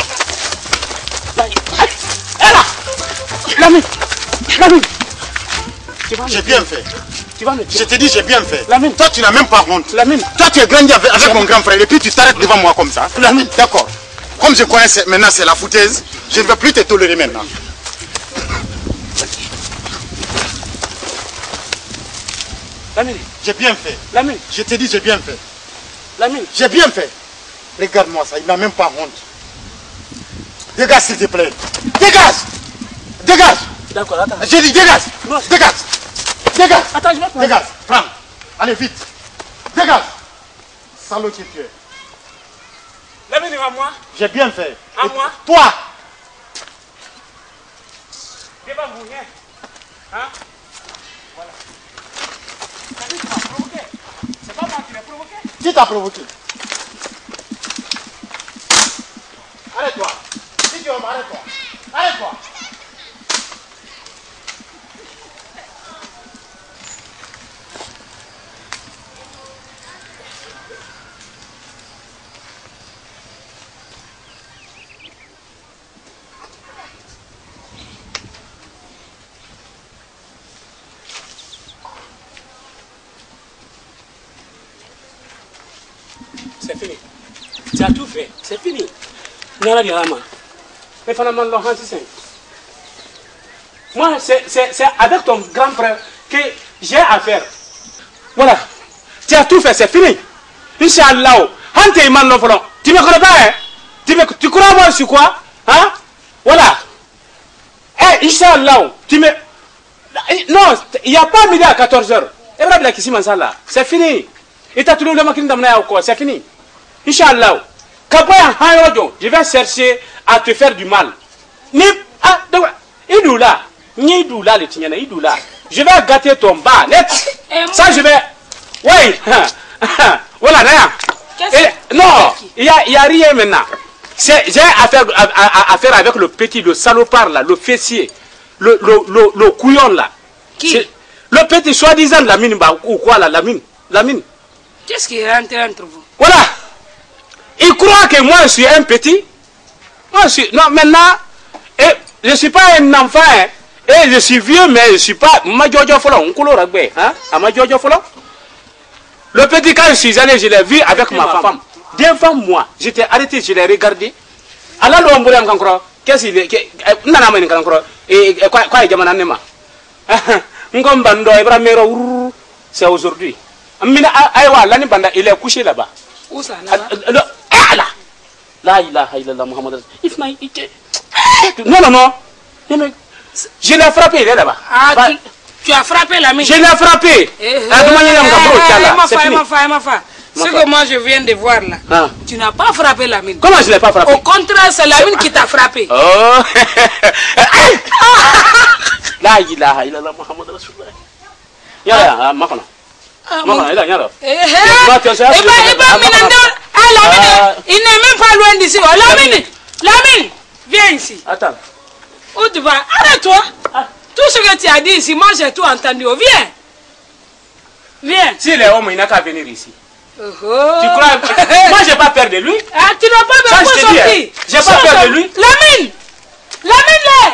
Elle là, Lamine, Lamine. Tu vas me J'ai dire. bien fait. Tu vas me Je dire. te dis, j'ai bien fait. Lamine. Toi, tu n'as même pas honte. Lamine, Toi, tu es grandi avec, avec mon grand frère et puis tu t'arrêtes devant moi comme ça. Lamine. D'accord. Comme je connais c'est- maintenant, c'est la foutaise, je ne vais plus te tolérer maintenant. Lamine, J'ai bien fait. Lamine, Je te dis, j'ai bien fait. Lamine. J'ai bien fait. Regarde-moi ça, il n'a même pas honte. Dégage, s'il te plaît. Dégage! Dégage! D'accord, attends. J'ai dit, dégage! Non. Dégage! Dégage! Attends, je vais prendre. Dégage! Prends! Allez, vite! Dégage! Salaud que tu es. Lamine, à moi. J'ai bien fait. À Et moi. Toi! Je vais vous rien. Hein? Voilà. Lamine, tu m'as provoqué. C'est pas moi qui l'ai provoqué. Qui t'a provoqué? Arrête-toi! Si tu veux, arrête-toi! Arrête-toi! C'est fini. Tu as tout fait. C'est fini. Nala Diarama. Mais finalement, Laurent, c'est moi, c'est c'est avec ton grand frère que j'ai affaire. Voilà. Tu as tout fait, c'est fini. Inch'Allah. Hante iman lo folon. Tu me connais pas, hein? Tu, me, tu crois moi sur quoi? Hein? Voilà. Eh, Inch'Allah, tu me... Non, il n'y a pas midi à quatorze heures. C'est fini. Et tu as trouvé le maquin d'amener quoi? C'est fini. Inch'Allah. Je vais chercher à te faire du mal. Ni... Ah, donc... Idoula. Ni Idoula, le tignana, Idoula. Je vais gâter ton bas, net. Ça, je vais... Oui. Voilà, rien. Et, non, il n'y a, y a rien maintenant. J'ai affaire, affaire avec le petit, le salopard là, le fessier, le, le, le, le couillon là. Qui? Le petit soi-disant la mine, bah, ou quoi là, la mine. La mine. Qu'est-ce qui est rentré entre vous? Voilà. Il croit que moi je suis un petit. Moi, je suis, non, maintenant, et, je ne suis pas un enfant, hein, et je suis vieux, mais je ne suis pas. Ma Jojo Folo, on couleur hein, à ma Jojo Folo. Le petit, quand je suis allé, je l'ai vu avec ma femme. Devant moi, j'étais arrêté, je l'ai regardé. Alors, on voulait encore. Qu'est-ce qu'il est? Non, non, non, encore. Et quoi, quoi, il y a un anima. C'est aujourd'hui. Il est couché là-bas. Où ça, là-bas? Là. La ilaha illallah Muhammad. Non, non, non. Je l'ai frappé, il est là-bas. Ah, tu, tu as frappé la mine? Je l'ai frappé. Ce que moi je viens de voir là, ah. Tu n'as pas frappé la mine. Comment je ne l'ai pas frappé? Au contraire, c'est la mine qui t'a frappé. Oh. La ilaha illallah Muhammad Rasulullah. Yala, makana. Makana, yala, yala. Eh eh. Il n'est même pas loin d'ici. La mine, la mine, viens ici. Attends. Où tu vas? Arrête-toi. Ah. Tout ce que tu as dit ici, moi j'ai tout entendu. Viens. Viens. Si les hommes, il n'a qu'à venir ici. Oh. Tu crois? Moi, j'ai pas peur de lui. Ah, tu n'as pas besoin de sortir. J'ai pas peur de lui. La mine, la mine là.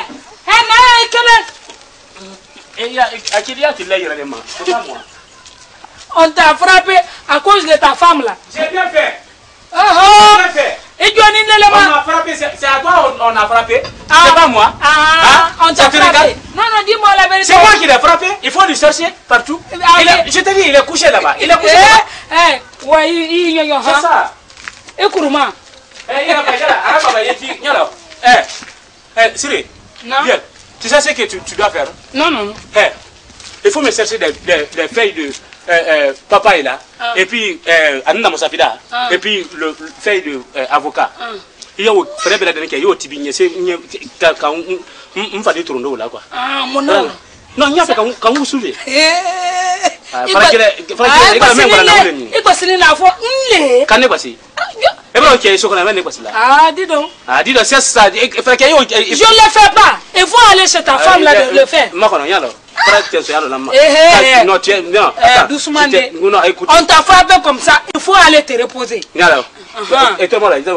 On t'a frappé à cause de ta femme là. J'ai bien fait. Oh oh. J'ai bien fait. Et tu as une élément. On a frappé, c'est à toi on a frappé. Ah. C'est pas moi. Ah, ah. On t'a frappé. Non, non, dis-moi la vérité. C'est moi qui l'ai frappé. Il faut lui chercher partout. Ah, il est, je te dis, il est couché là-bas. Il est couché là-bas. Eh, ouais, il y a c'est ça. Et Kourouma. Eh, il y a pas là. Eh, eh, Siri. Non. Viens. Tu sais ce que tu, tu dois faire? Non, non, non. Eh, il faut me chercher des, des, des feuilles de euh, euh, papaye là, ah. Et puis euh, Anna Moussafida, ah. Et puis le, le feuille de euh, avocat. Ah. Il y a au frère de la dernière qui est au Tibigné, c'est quand on va des tourneaux là quoi. Ah, mon nom. Non, il y a quand quand vous soulevez. Eh, il faut qu'il il faut qu'il même pas la même. Il faut qu'il la fois. Quand est passé? Et bien, ok, je connais même pas là. Ah, dis donc. Ah, dis donc, c'est ça. Je ne le fais pas. Il faut aller chez ta femme là de le faire. Moi, je alors. Eh, non, tu non. Doucement. On t'a frappé comme ça. Il faut aller te reposer. Alors. Et toi, là,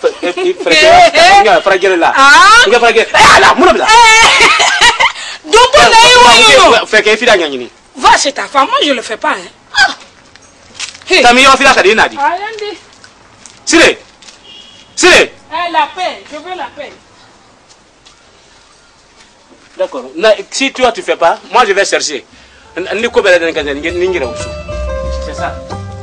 frère là. Ah. Là, mon là. Donc, on a eu un va chez ta femme, moi je le fais pas. Hein. T'as mis un fil à cadeau, Nadi. Sire. Sire. La paix, je veux la paix. D'accord. Si toi tu fais pas, moi je vais chercher. C'est ça.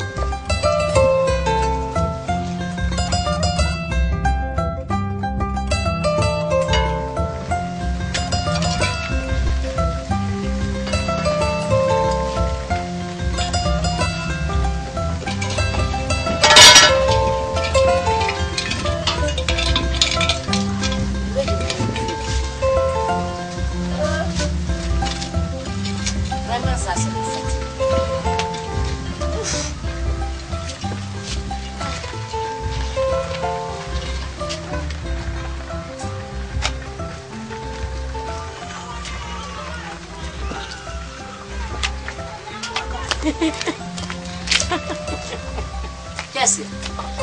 Qu'est-ce que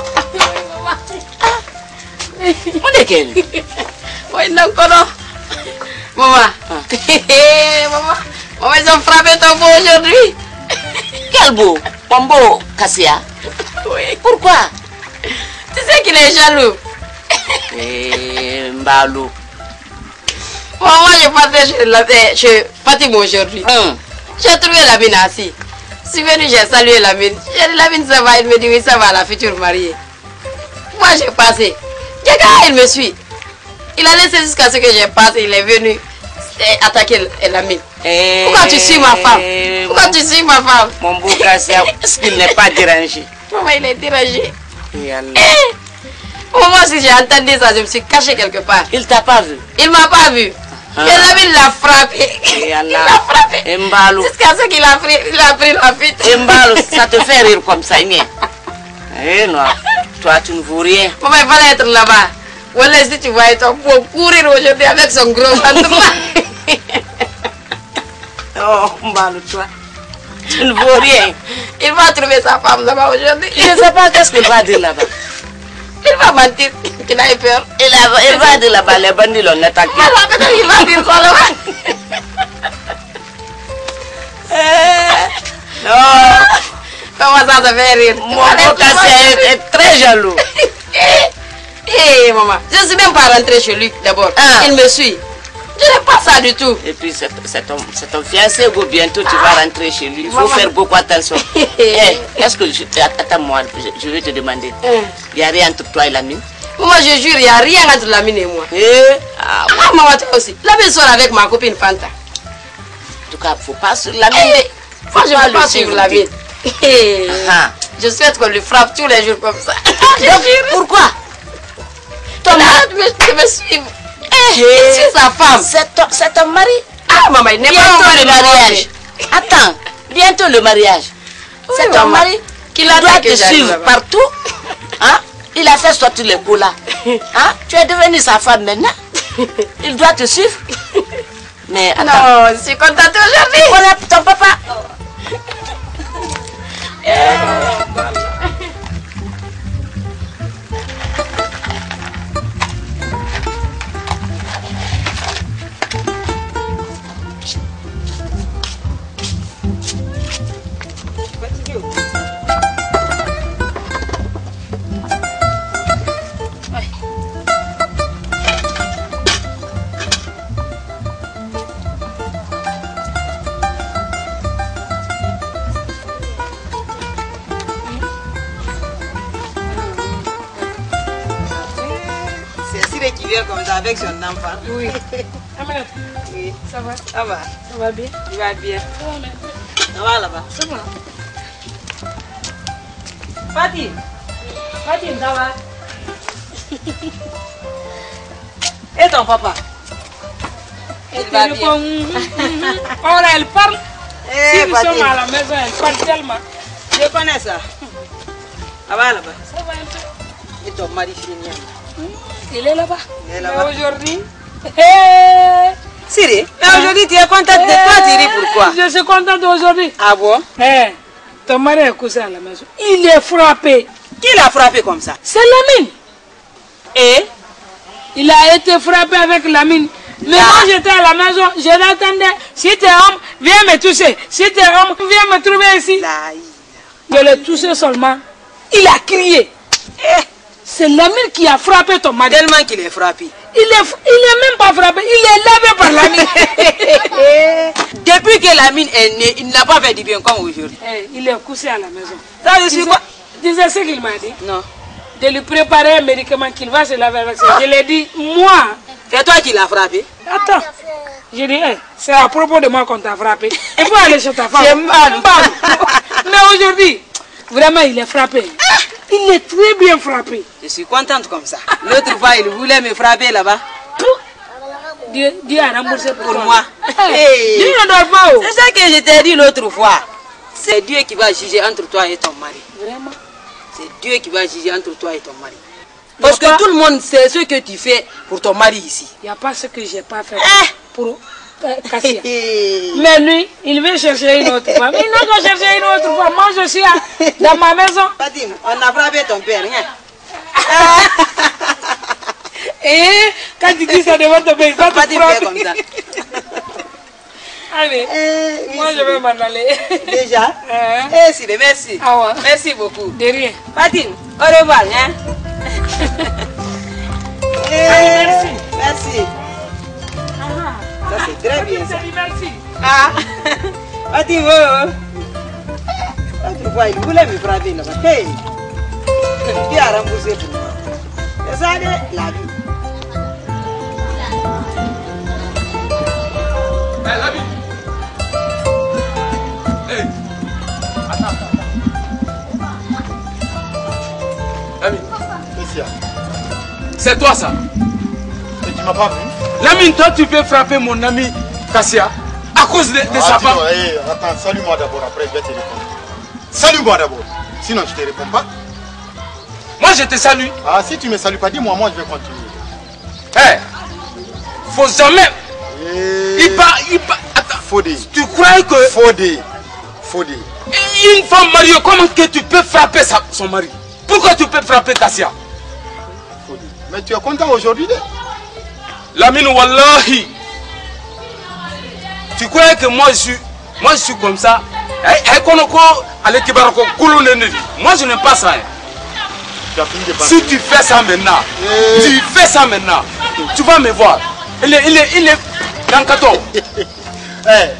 on est quel? Oui, non, non. Maman. Maman. Maman, ils ont frappé ton beau aujourd'hui. Quel beau? Ton beau, Cassia. Oui. Pourquoi? Tu sais qu'il est jaloux. Eh, Mbalou. Maman, je partais chez, chez Fatima aujourd'hui. Hum. J'ai trouvé la mine assise. Je suis venu, j'ai salué la mine. J'ai dit la mine, ça va. Il me dit oui, ça va, la future mariée. Moi, j'ai passé. Regarde, il me suit. Il a laissé jusqu'à ce que j'ai passé. Il est venu attaquer la mine. Pourquoi tu suis ma femme? Pourquoi tu suis ma femme? Mon beau Cassia, est-ce qu'il n'est pas dérangé? Maman, il est dérangé. Et alors? Au moment où j'ai entendu ça, je me suis caché quelque part. Il t'a pas vu? Il m'a pas vu. Ah. Et la mine l'a frappé. Et alors? Il l'a frappé. Mbalo. Jusqu'à ce qu'il a pris, il a pris la fuite. Mbalo, ça te fait rire comme ça, Igné. Eh non, toi tu ne vaux rien. Maman, il fallait être là-bas. Voilà, si tu vois, ton pour courir aujourd'hui avec son gros ventre là. Oh, Mbalo, toi, tu ne vaux rien. Il va trouver sa femme là-bas aujourd'hui. Je ne sais pas qu'est-ce qu'il va dire là-bas. Il va mentir qu'il a eu peur. Il, a, il va dire là-bas, les bandits l'ont attaqué. Il va dire quoi là-bas? Non. Comment ça te fait rire? Mon Cassia est très jaloux. Hé, maman, je ne suis même pas rentrée chez lui d'abord. Ah. Il me suit. Je n'aime pas ça du tout. Et puis c'est ton, ton fiancé, bientôt tu vas rentrer chez lui. Il faut maman. Faire beaucoup attention. Hey, est-ce que je... Attends-moi, je, je vais te demander. Il n'y a rien entre toi et la mine? Moi je jure, il n'y a rien entre la mine et moi. Eh? Ah, ah, maman, toi aussi. La mine sort avec ma copine Fanta. En tout cas, il ne faut pas sur la mine. Hey, moi je ne veux pas suivre la mine. Hey. Ah. Je souhaite qu'on lui frappe tous les jours comme ça. Je Donc, jure. Pourquoi? Ton arrête de me suivre. Je suis sa femme. C'est ton, ton mari? Ah, maman, il n'est pas bientôt le mariage. Attends, bientôt le mariage. Oui, c'est ton mari qui doit te suivre partout. Hein? Il a fait sortir les coups là. Hein? Tu es devenue sa femme maintenant. Il doit te suivre. Mais attends. Non, je suis contente aujourd'hui. Voilà ton papa. Qui vient comme ça avec son enfant. Oui. Oui. Ça va? Ça va. Ça va bien? Il va bien. Ça va là-bas? Ça va. Fatih. Fatih, ça va? Et ton papa? Il va bien. Oh là, elle parle. Si nous sommes à la maison, elle parle tellement. Je connais ça. Ça va là-bas? Ça va un peu. Et ton mari finit? Il est là-bas. Il est là-bas. Mais aujourd'hui... Hey. Siri, mais aujourd'hui tu es contente de toi, tu ris pourquoi? Je suis contente aujourd'hui. Ah bon? Hey. Ton mari est couché à la maison. Il est frappé. Qui l'a frappé comme ça? C'est Lamine. Et? Il a été frappé avec Lamine. Mais moi j'étais à la maison, je l'attendais. Si tu es homme, viens me toucher. Si tu es homme, viens me trouver ici. La... Je l'ai touché seulement. Il a crié. Eh. C'est Lamine qui a frappé ton mari. Tellement qu'il est frappé. Il est, il est même pas frappé, il est lavé par Lamine. Depuis que Lamine est né, il n'a pas fait du bien comme aujourd'hui. Hey, il est couché à la maison. Ça, je suis quoi? Tu sais ce qu'il m'a dit? Non. De lui préparer un médicament qu'il va se laver avec ça. Je lui ai dit, moi. C'est toi qui l'as frappé? Attends. Je dis, hey, c'est à propos de moi qu'on t'a frappé. Il faut aller chez ta femme. C'est mal. Mais aujourd'hui, vraiment, il est frappé. Il est très bien frappé. Je suis contente comme ça. L'autre fois, il voulait me frapper là-bas. Dieu, Dieu a remboursé pour, pour moi. Hey. Dieu ne dort pas. C'est ça que je t'ai dit l'autre fois. C'est Dieu qui va juger entre toi et ton mari. Vraiment? C'est Dieu qui va juger entre toi et ton mari. Parce que pas... tout le monde sait ce que tu fais pour ton mari ici. Il n'y a pas ce que je n'ai pas fait eh? pour euh, Cassia. Mais lui, il veut chercher une autre femme. Il n'a qu'à chercher une autre femme. Moi, je suis à, dans ma maison. Fatim, on a frappé ton père, rien. Et quand tu dis ça devant ton père, il va te frapper comme ça. Allez, eh, moi je vais m'en aller. Déjà? Hein? Eh, si, merci. Ah ouais. Merci beaucoup. De rien. Fatim, au revoir. Hein? eh, Allez, merci. Merci. Ah, ça c'est très bien. Ça. Merci. Ah, Fatim, oh. L'autre fois, il voulait me frapper là-bas. Hey, qui a remboursé pour moi? ça, la vie. Eh, la vie. Eh. Attends, attends. Lamine. C'est toi ça. Et tu m'as pas vu? Lamine, toi tu peux frapper mon ami Kassia à cause de, de ah, sa femme. Hey, attends, salue-moi d'abord, après je vais te répondre. Salue-moi d'abord, sinon je te réponds pas. Moi je te salue. Ah, si tu me salues pas, dis-moi, moi je vais continuer. Eh, hey, faut jamais. Et... Il part, il part. Attends. Fodé. Tu crois que. Fodé. Fodé. Une femme mariée, comment que tu peux frapper sa, son mari? Pourquoi tu peux frapper Kassia? Fodé. Mais tu es content aujourd'hui? Lamine, wallahi. Tu crois que moi je suis, moi je suis comme ça? Moi je n'aime pas ça. Si tu fais ça maintenant, et... tu fais ça maintenant, tu vas me voir. Il est, il est, il est dans le carton. Hey.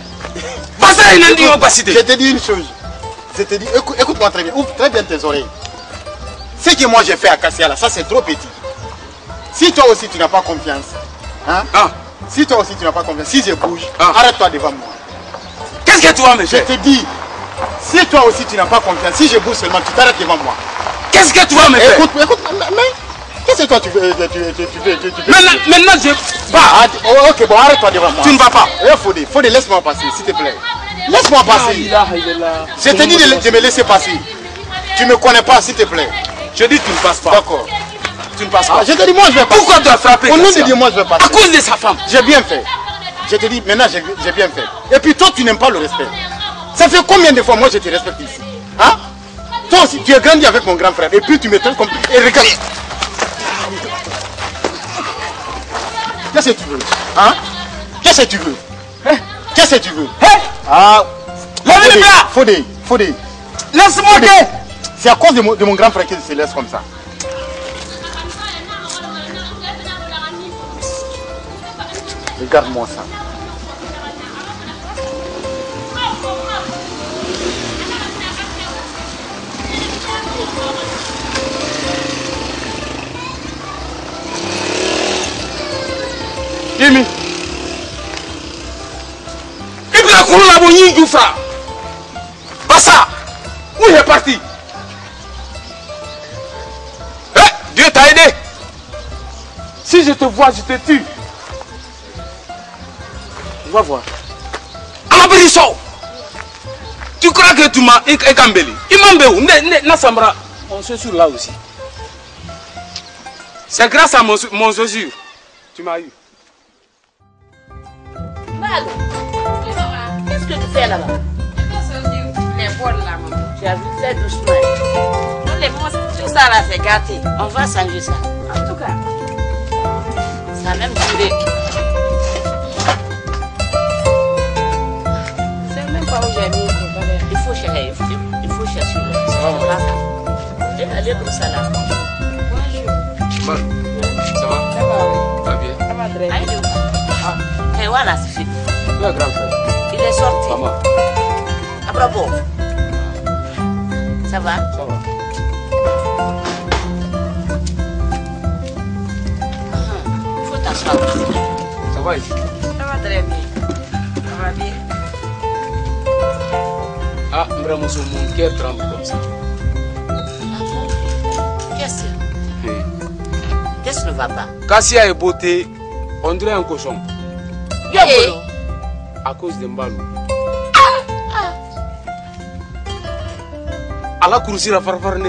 Je te dis une chose. Je te dis, écoute-moi très bien, ouvre très bien tes oreilles. Ce que moi j'ai fait à Kassia là, ça c'est trop petit. Si toi aussi tu n'as pas confiance, hein? Ah. Si toi aussi tu n'as pas confiance, si je bouge, ah. arrête-toi devant moi. Qu'est-ce que tu vas me faire? Je te dis, si toi aussi tu n'as pas confiance, si je bouge seulement, tu t'arrêtes devant moi. Qu'est-ce que tu vas me faire? Écoute, écoute, mais qu'est-ce que toi tu veux? Tu, tu, tu, tu, tu, tu, maintenant, maintenant je va. Ah, oh, ok, bon, arrête-toi devant moi. Tu ne vas pas. Eh, Fodé, Fodé, laisse-moi passer, s'il te plaît. Laisse-moi passer. Ah, je te dis de, de me laisser passer. Tu ne me connais pas, s'il te plaît. Je dis tu ne passes pas. D'accord. Tu ne passes pas. Ah, je te dis, moi je vais passer. Pourquoi tu as frappé? Au nom de Dieu, moi je vais passer. À cause de sa femme. J'ai bien fait. Je te dis, maintenant j'ai bien fait. Et puis toi, tu n'aimes pas le respect. Ça fait combien de fois moi je te respecte ici? Hein? Toi aussi, tu es grandi avec mon grand frère. Et puis tu me traites comme... Et regarde. Qu'est-ce que tu veux? Hein? Qu'est-ce que tu veux? Qu'est-ce que tu veux? Ah, Fodé, Fodé, Fodé. Laisse-moi que... C'est à cause de mon, de mon grand frère qu'il se laisse comme ça. Regarde-moi ça. Imi. Ibra Koula Boni Djoufra. Bassa. Où il est parti? Eh, Dieu t'a aidé. Si je te vois, je te tue. On va voir. Amabiriso. Tu crois que tu m'as écambélé? Imambéou, ne Sambra. On se sur là aussi. C'est grâce à mon, mon chaussure. Tu m'as eu. Mago, qu'est-ce que tu fais là-bas? Les bols là, maman. Tu as vu, fais doucement. Non, les monstres, tout ça là, c'est gâté. On va changer ça. En tout cas, ça a même duré. c'est même pas où j'ai mis. Il faut chercher, il faut, il faut chercher. Ça va, maman. Et allez comme ça là. Bonjour. Ça va? Ça va, oui. Ça va bien? Ça va très bien. Allez, et voilà, c'est fini. Le grand frère. Il est sorti. Maman. À propos. Ça va? Ça va. Il faut t'asseoir. Ça va ici? Ça va très bien. Ça va bien. Ah, vraiment, mon cœur tremble comme ça. Qu'est-ce que Qu'est-ce qui ne va pas? Kassia est beauté, on dirait un cochon. Hey. À cause de Mbalou. À la course, la farfarne.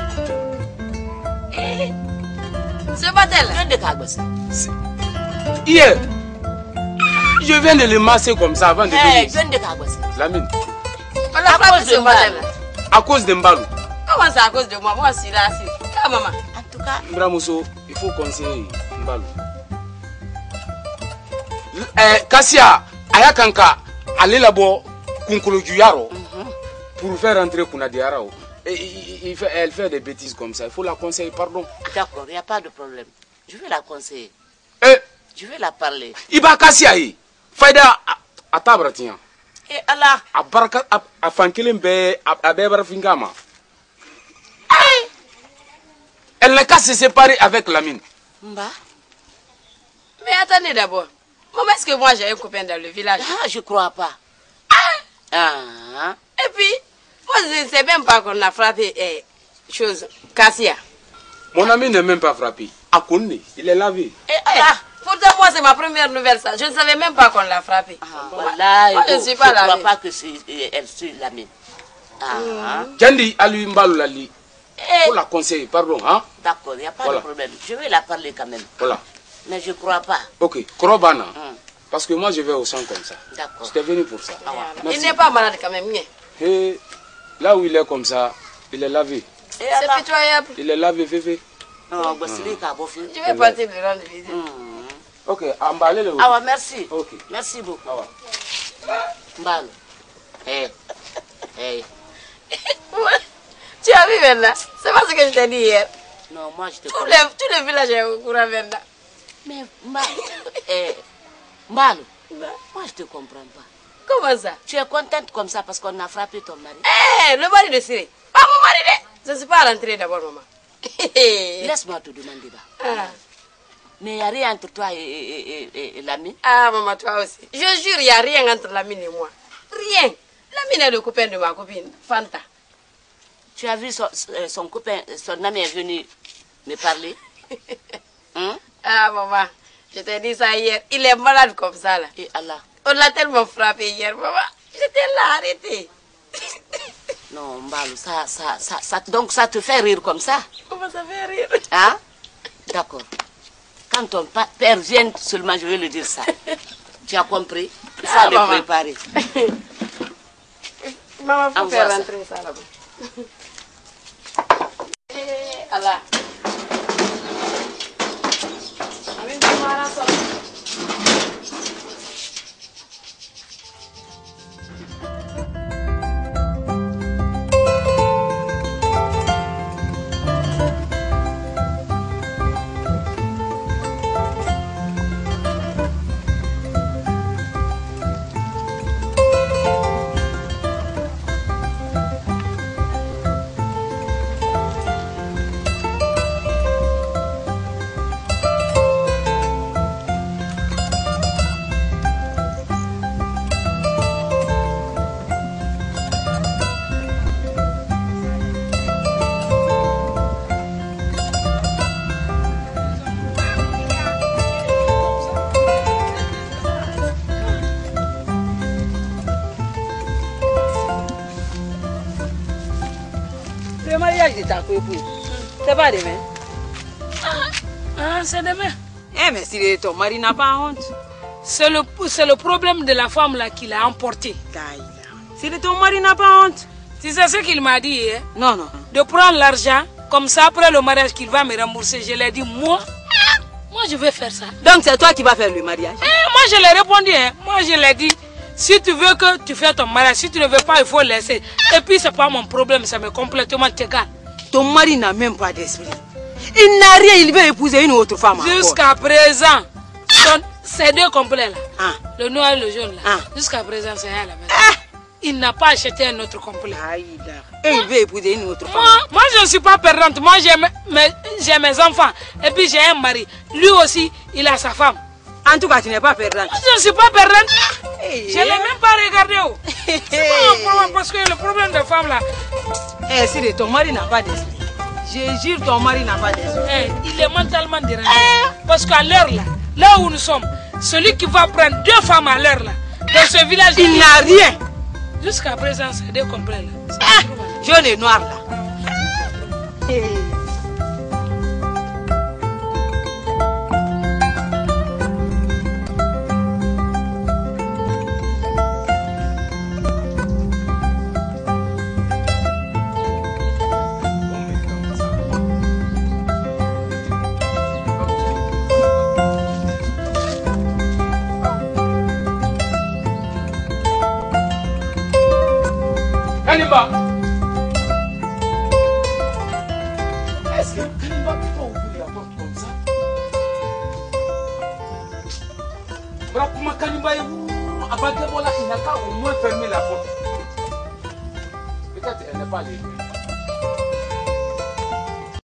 C'est pas tel. Hier, je viens de le masser comme ça avant de hey, venir. Lamine. À cause de Mbalou. À cause de Mbalou. Comment ça à cause de moi? Moi aussi là, si. Ah maman. En tout cas. Mbramoso, il faut conseiller Mbalou. Eh, Kassia, ayakanka, allez là-bas, Kunkolo Juyaro, pour faire rentrer Kunadiarao. Il fait, elle fait des bêtises comme ça, il faut la conseiller, pardon. D'accord, il n'y a pas de problème. Je vais la conseiller. Eh, je vais la parler. Iba Kassia, Faida, à table, tiens. Et Allah. À Baraka, à Fankelembe, à Bebar Fingama. elle n'a qu'à se séparer avec Lamine. Bah. Mais attendez d'abord. Comment est-ce que moi j'ai un copain dans le village? Ah, je crois pas. Ah. Ah. Et puis, moi je ne sais même pas qu'on a frappé eh, chose, Cassia. Mon ami n'est même pas frappé. À Koné, il est lavé. Eh, eh, pourtant moi c'est ma première nouvelle ça. Je ne savais même pas qu'on l'a frappé. Ah, voilà, moi, je ne suis pas je ne lavée. crois pas que c'est elle suit Lamine. Ah. Kandi Ali Mbalou Lali. Pour la conseiller, pardon. Hein? D'accord, il n'y a pas Voilà. de problème. Je vais la parler quand même. Voilà. Mais je ne crois pas. Ok, Krobana. Hum. Parce que moi je vais au sang comme ça. D'accord. J'étais venu pour ça. Il Merci. n'est pas malade quand même. Et là où il est comme ça, il est lavé. C'est pitoyable. Il est lavé, Féfé. Non, bah, c'est lui qui a beau faire. Je vais partir de rendre visite. Ok, emballez le. Ah ouais, merci. Ok. Merci beaucoup. Ah ouais. Mbalo. Hey. Hey. Tu as vu maintenant? C'est pas ce que je t'ai dit hier. Non, moi je te Tous comprends. les, tous les villages sont au courant maintenant. Mais Mbalo. Eh, Mbalo. Moi je te comprends pas. Comment ça? Tu es contente comme ça parce qu'on a frappé ton mari? Eh, le mari de Siré. Pas mon mari de. Je ne suis pas rentrée d'abord, maman. Laisse-moi te demander là. Ah. Mais il n'y a rien entre toi et, et, et, et l'ami? Ah, maman, toi aussi. Je jure, il n'y a rien entre Lamine et moi. Rien. Lamine est le copain de ma copine, Fanta. Tu as vu son, son copain, son ami est venu me parler? Hein? Ah, maman, je t'ai dit ça hier. Il est malade comme ça, là. Et Allah. On l'a tellement frappé hier, maman. J'étais là, arrêtée. Non, Mbalo, ça, ça, ça, ça, donc ça te fait rire comme ça? Comment ça fait rire? Hein? D'accord. Quand ton pa- père vient seulement, je vais lui dire ça. Tu as compris? Il faut Ah, le maman. préparer. Maman, faut Envoie faire ça. rentrer ça là-bas. Eh, Allah. Amin, tu m'as rassuré. Le mariage de ta coépouse, c'est pas demain. Ah, c'est demain. Eh, mais si ton mari n'a pas honte. C'est le, c'est le problème de la femme là qui l'a emporté. Si ton mari n'a pas honte. Tu sais ce qu'il m'a dit, hein? Non, non. De prendre l'argent, comme ça après le mariage qu'il va me rembourser. Je lui ai dit, moi, moi je vais faire ça. Donc c'est toi qui vas faire le mariage? Eh, moi je lui ai répondu, hein? Moi je lui ai dit, si tu veux que tu fasses ton mariage, si tu ne veux pas, il faut laisser. Et puis c'est pas mon problème, ça m'est complètement égal. Ton mari n'a même pas d'esprit. Il n'a rien, il veut épouser une autre femme. Jusqu'à présent, son- ces deux complets là, Ah. le noir et le jaune là, Ah. jusqu'à présent c'est à la maison. Il n'a pas acheté un autre complet. Et il veut épouser une autre femme. Moi, moi je ne suis pas perdante, moi j'ai mes, mes- j'ai mes enfants et puis j'ai un mari. Lui aussi, il a sa femme. En tout cas, tu n'es pas perdante. Moi, je ne suis pas perdante. Hey. Je ne l'ai même pas regardé. Oh. C'est pas un problème parce que le problème de femme là, Eh, si ton mari n'a pas d'esprit. Je jure, ton mari n'a pas d'esprit. eh, il est mentalement dérangé. Parce qu'à l'heure là, là où nous sommes, celui qui va prendre deux femmes à l'heure là, dans ce village, Il n'a rien. Jusqu'à présent, c'est deux complets là. Ah, jaune et noir là. Hey. Kanimba! Est-ce que Kanimba peut pas ouvrir la porte comme ça? Voilà comment Kanimba est où? Avant que voilà, il n'a qu'à au moins fermer la porte. Peut-être elle n'est pas allée.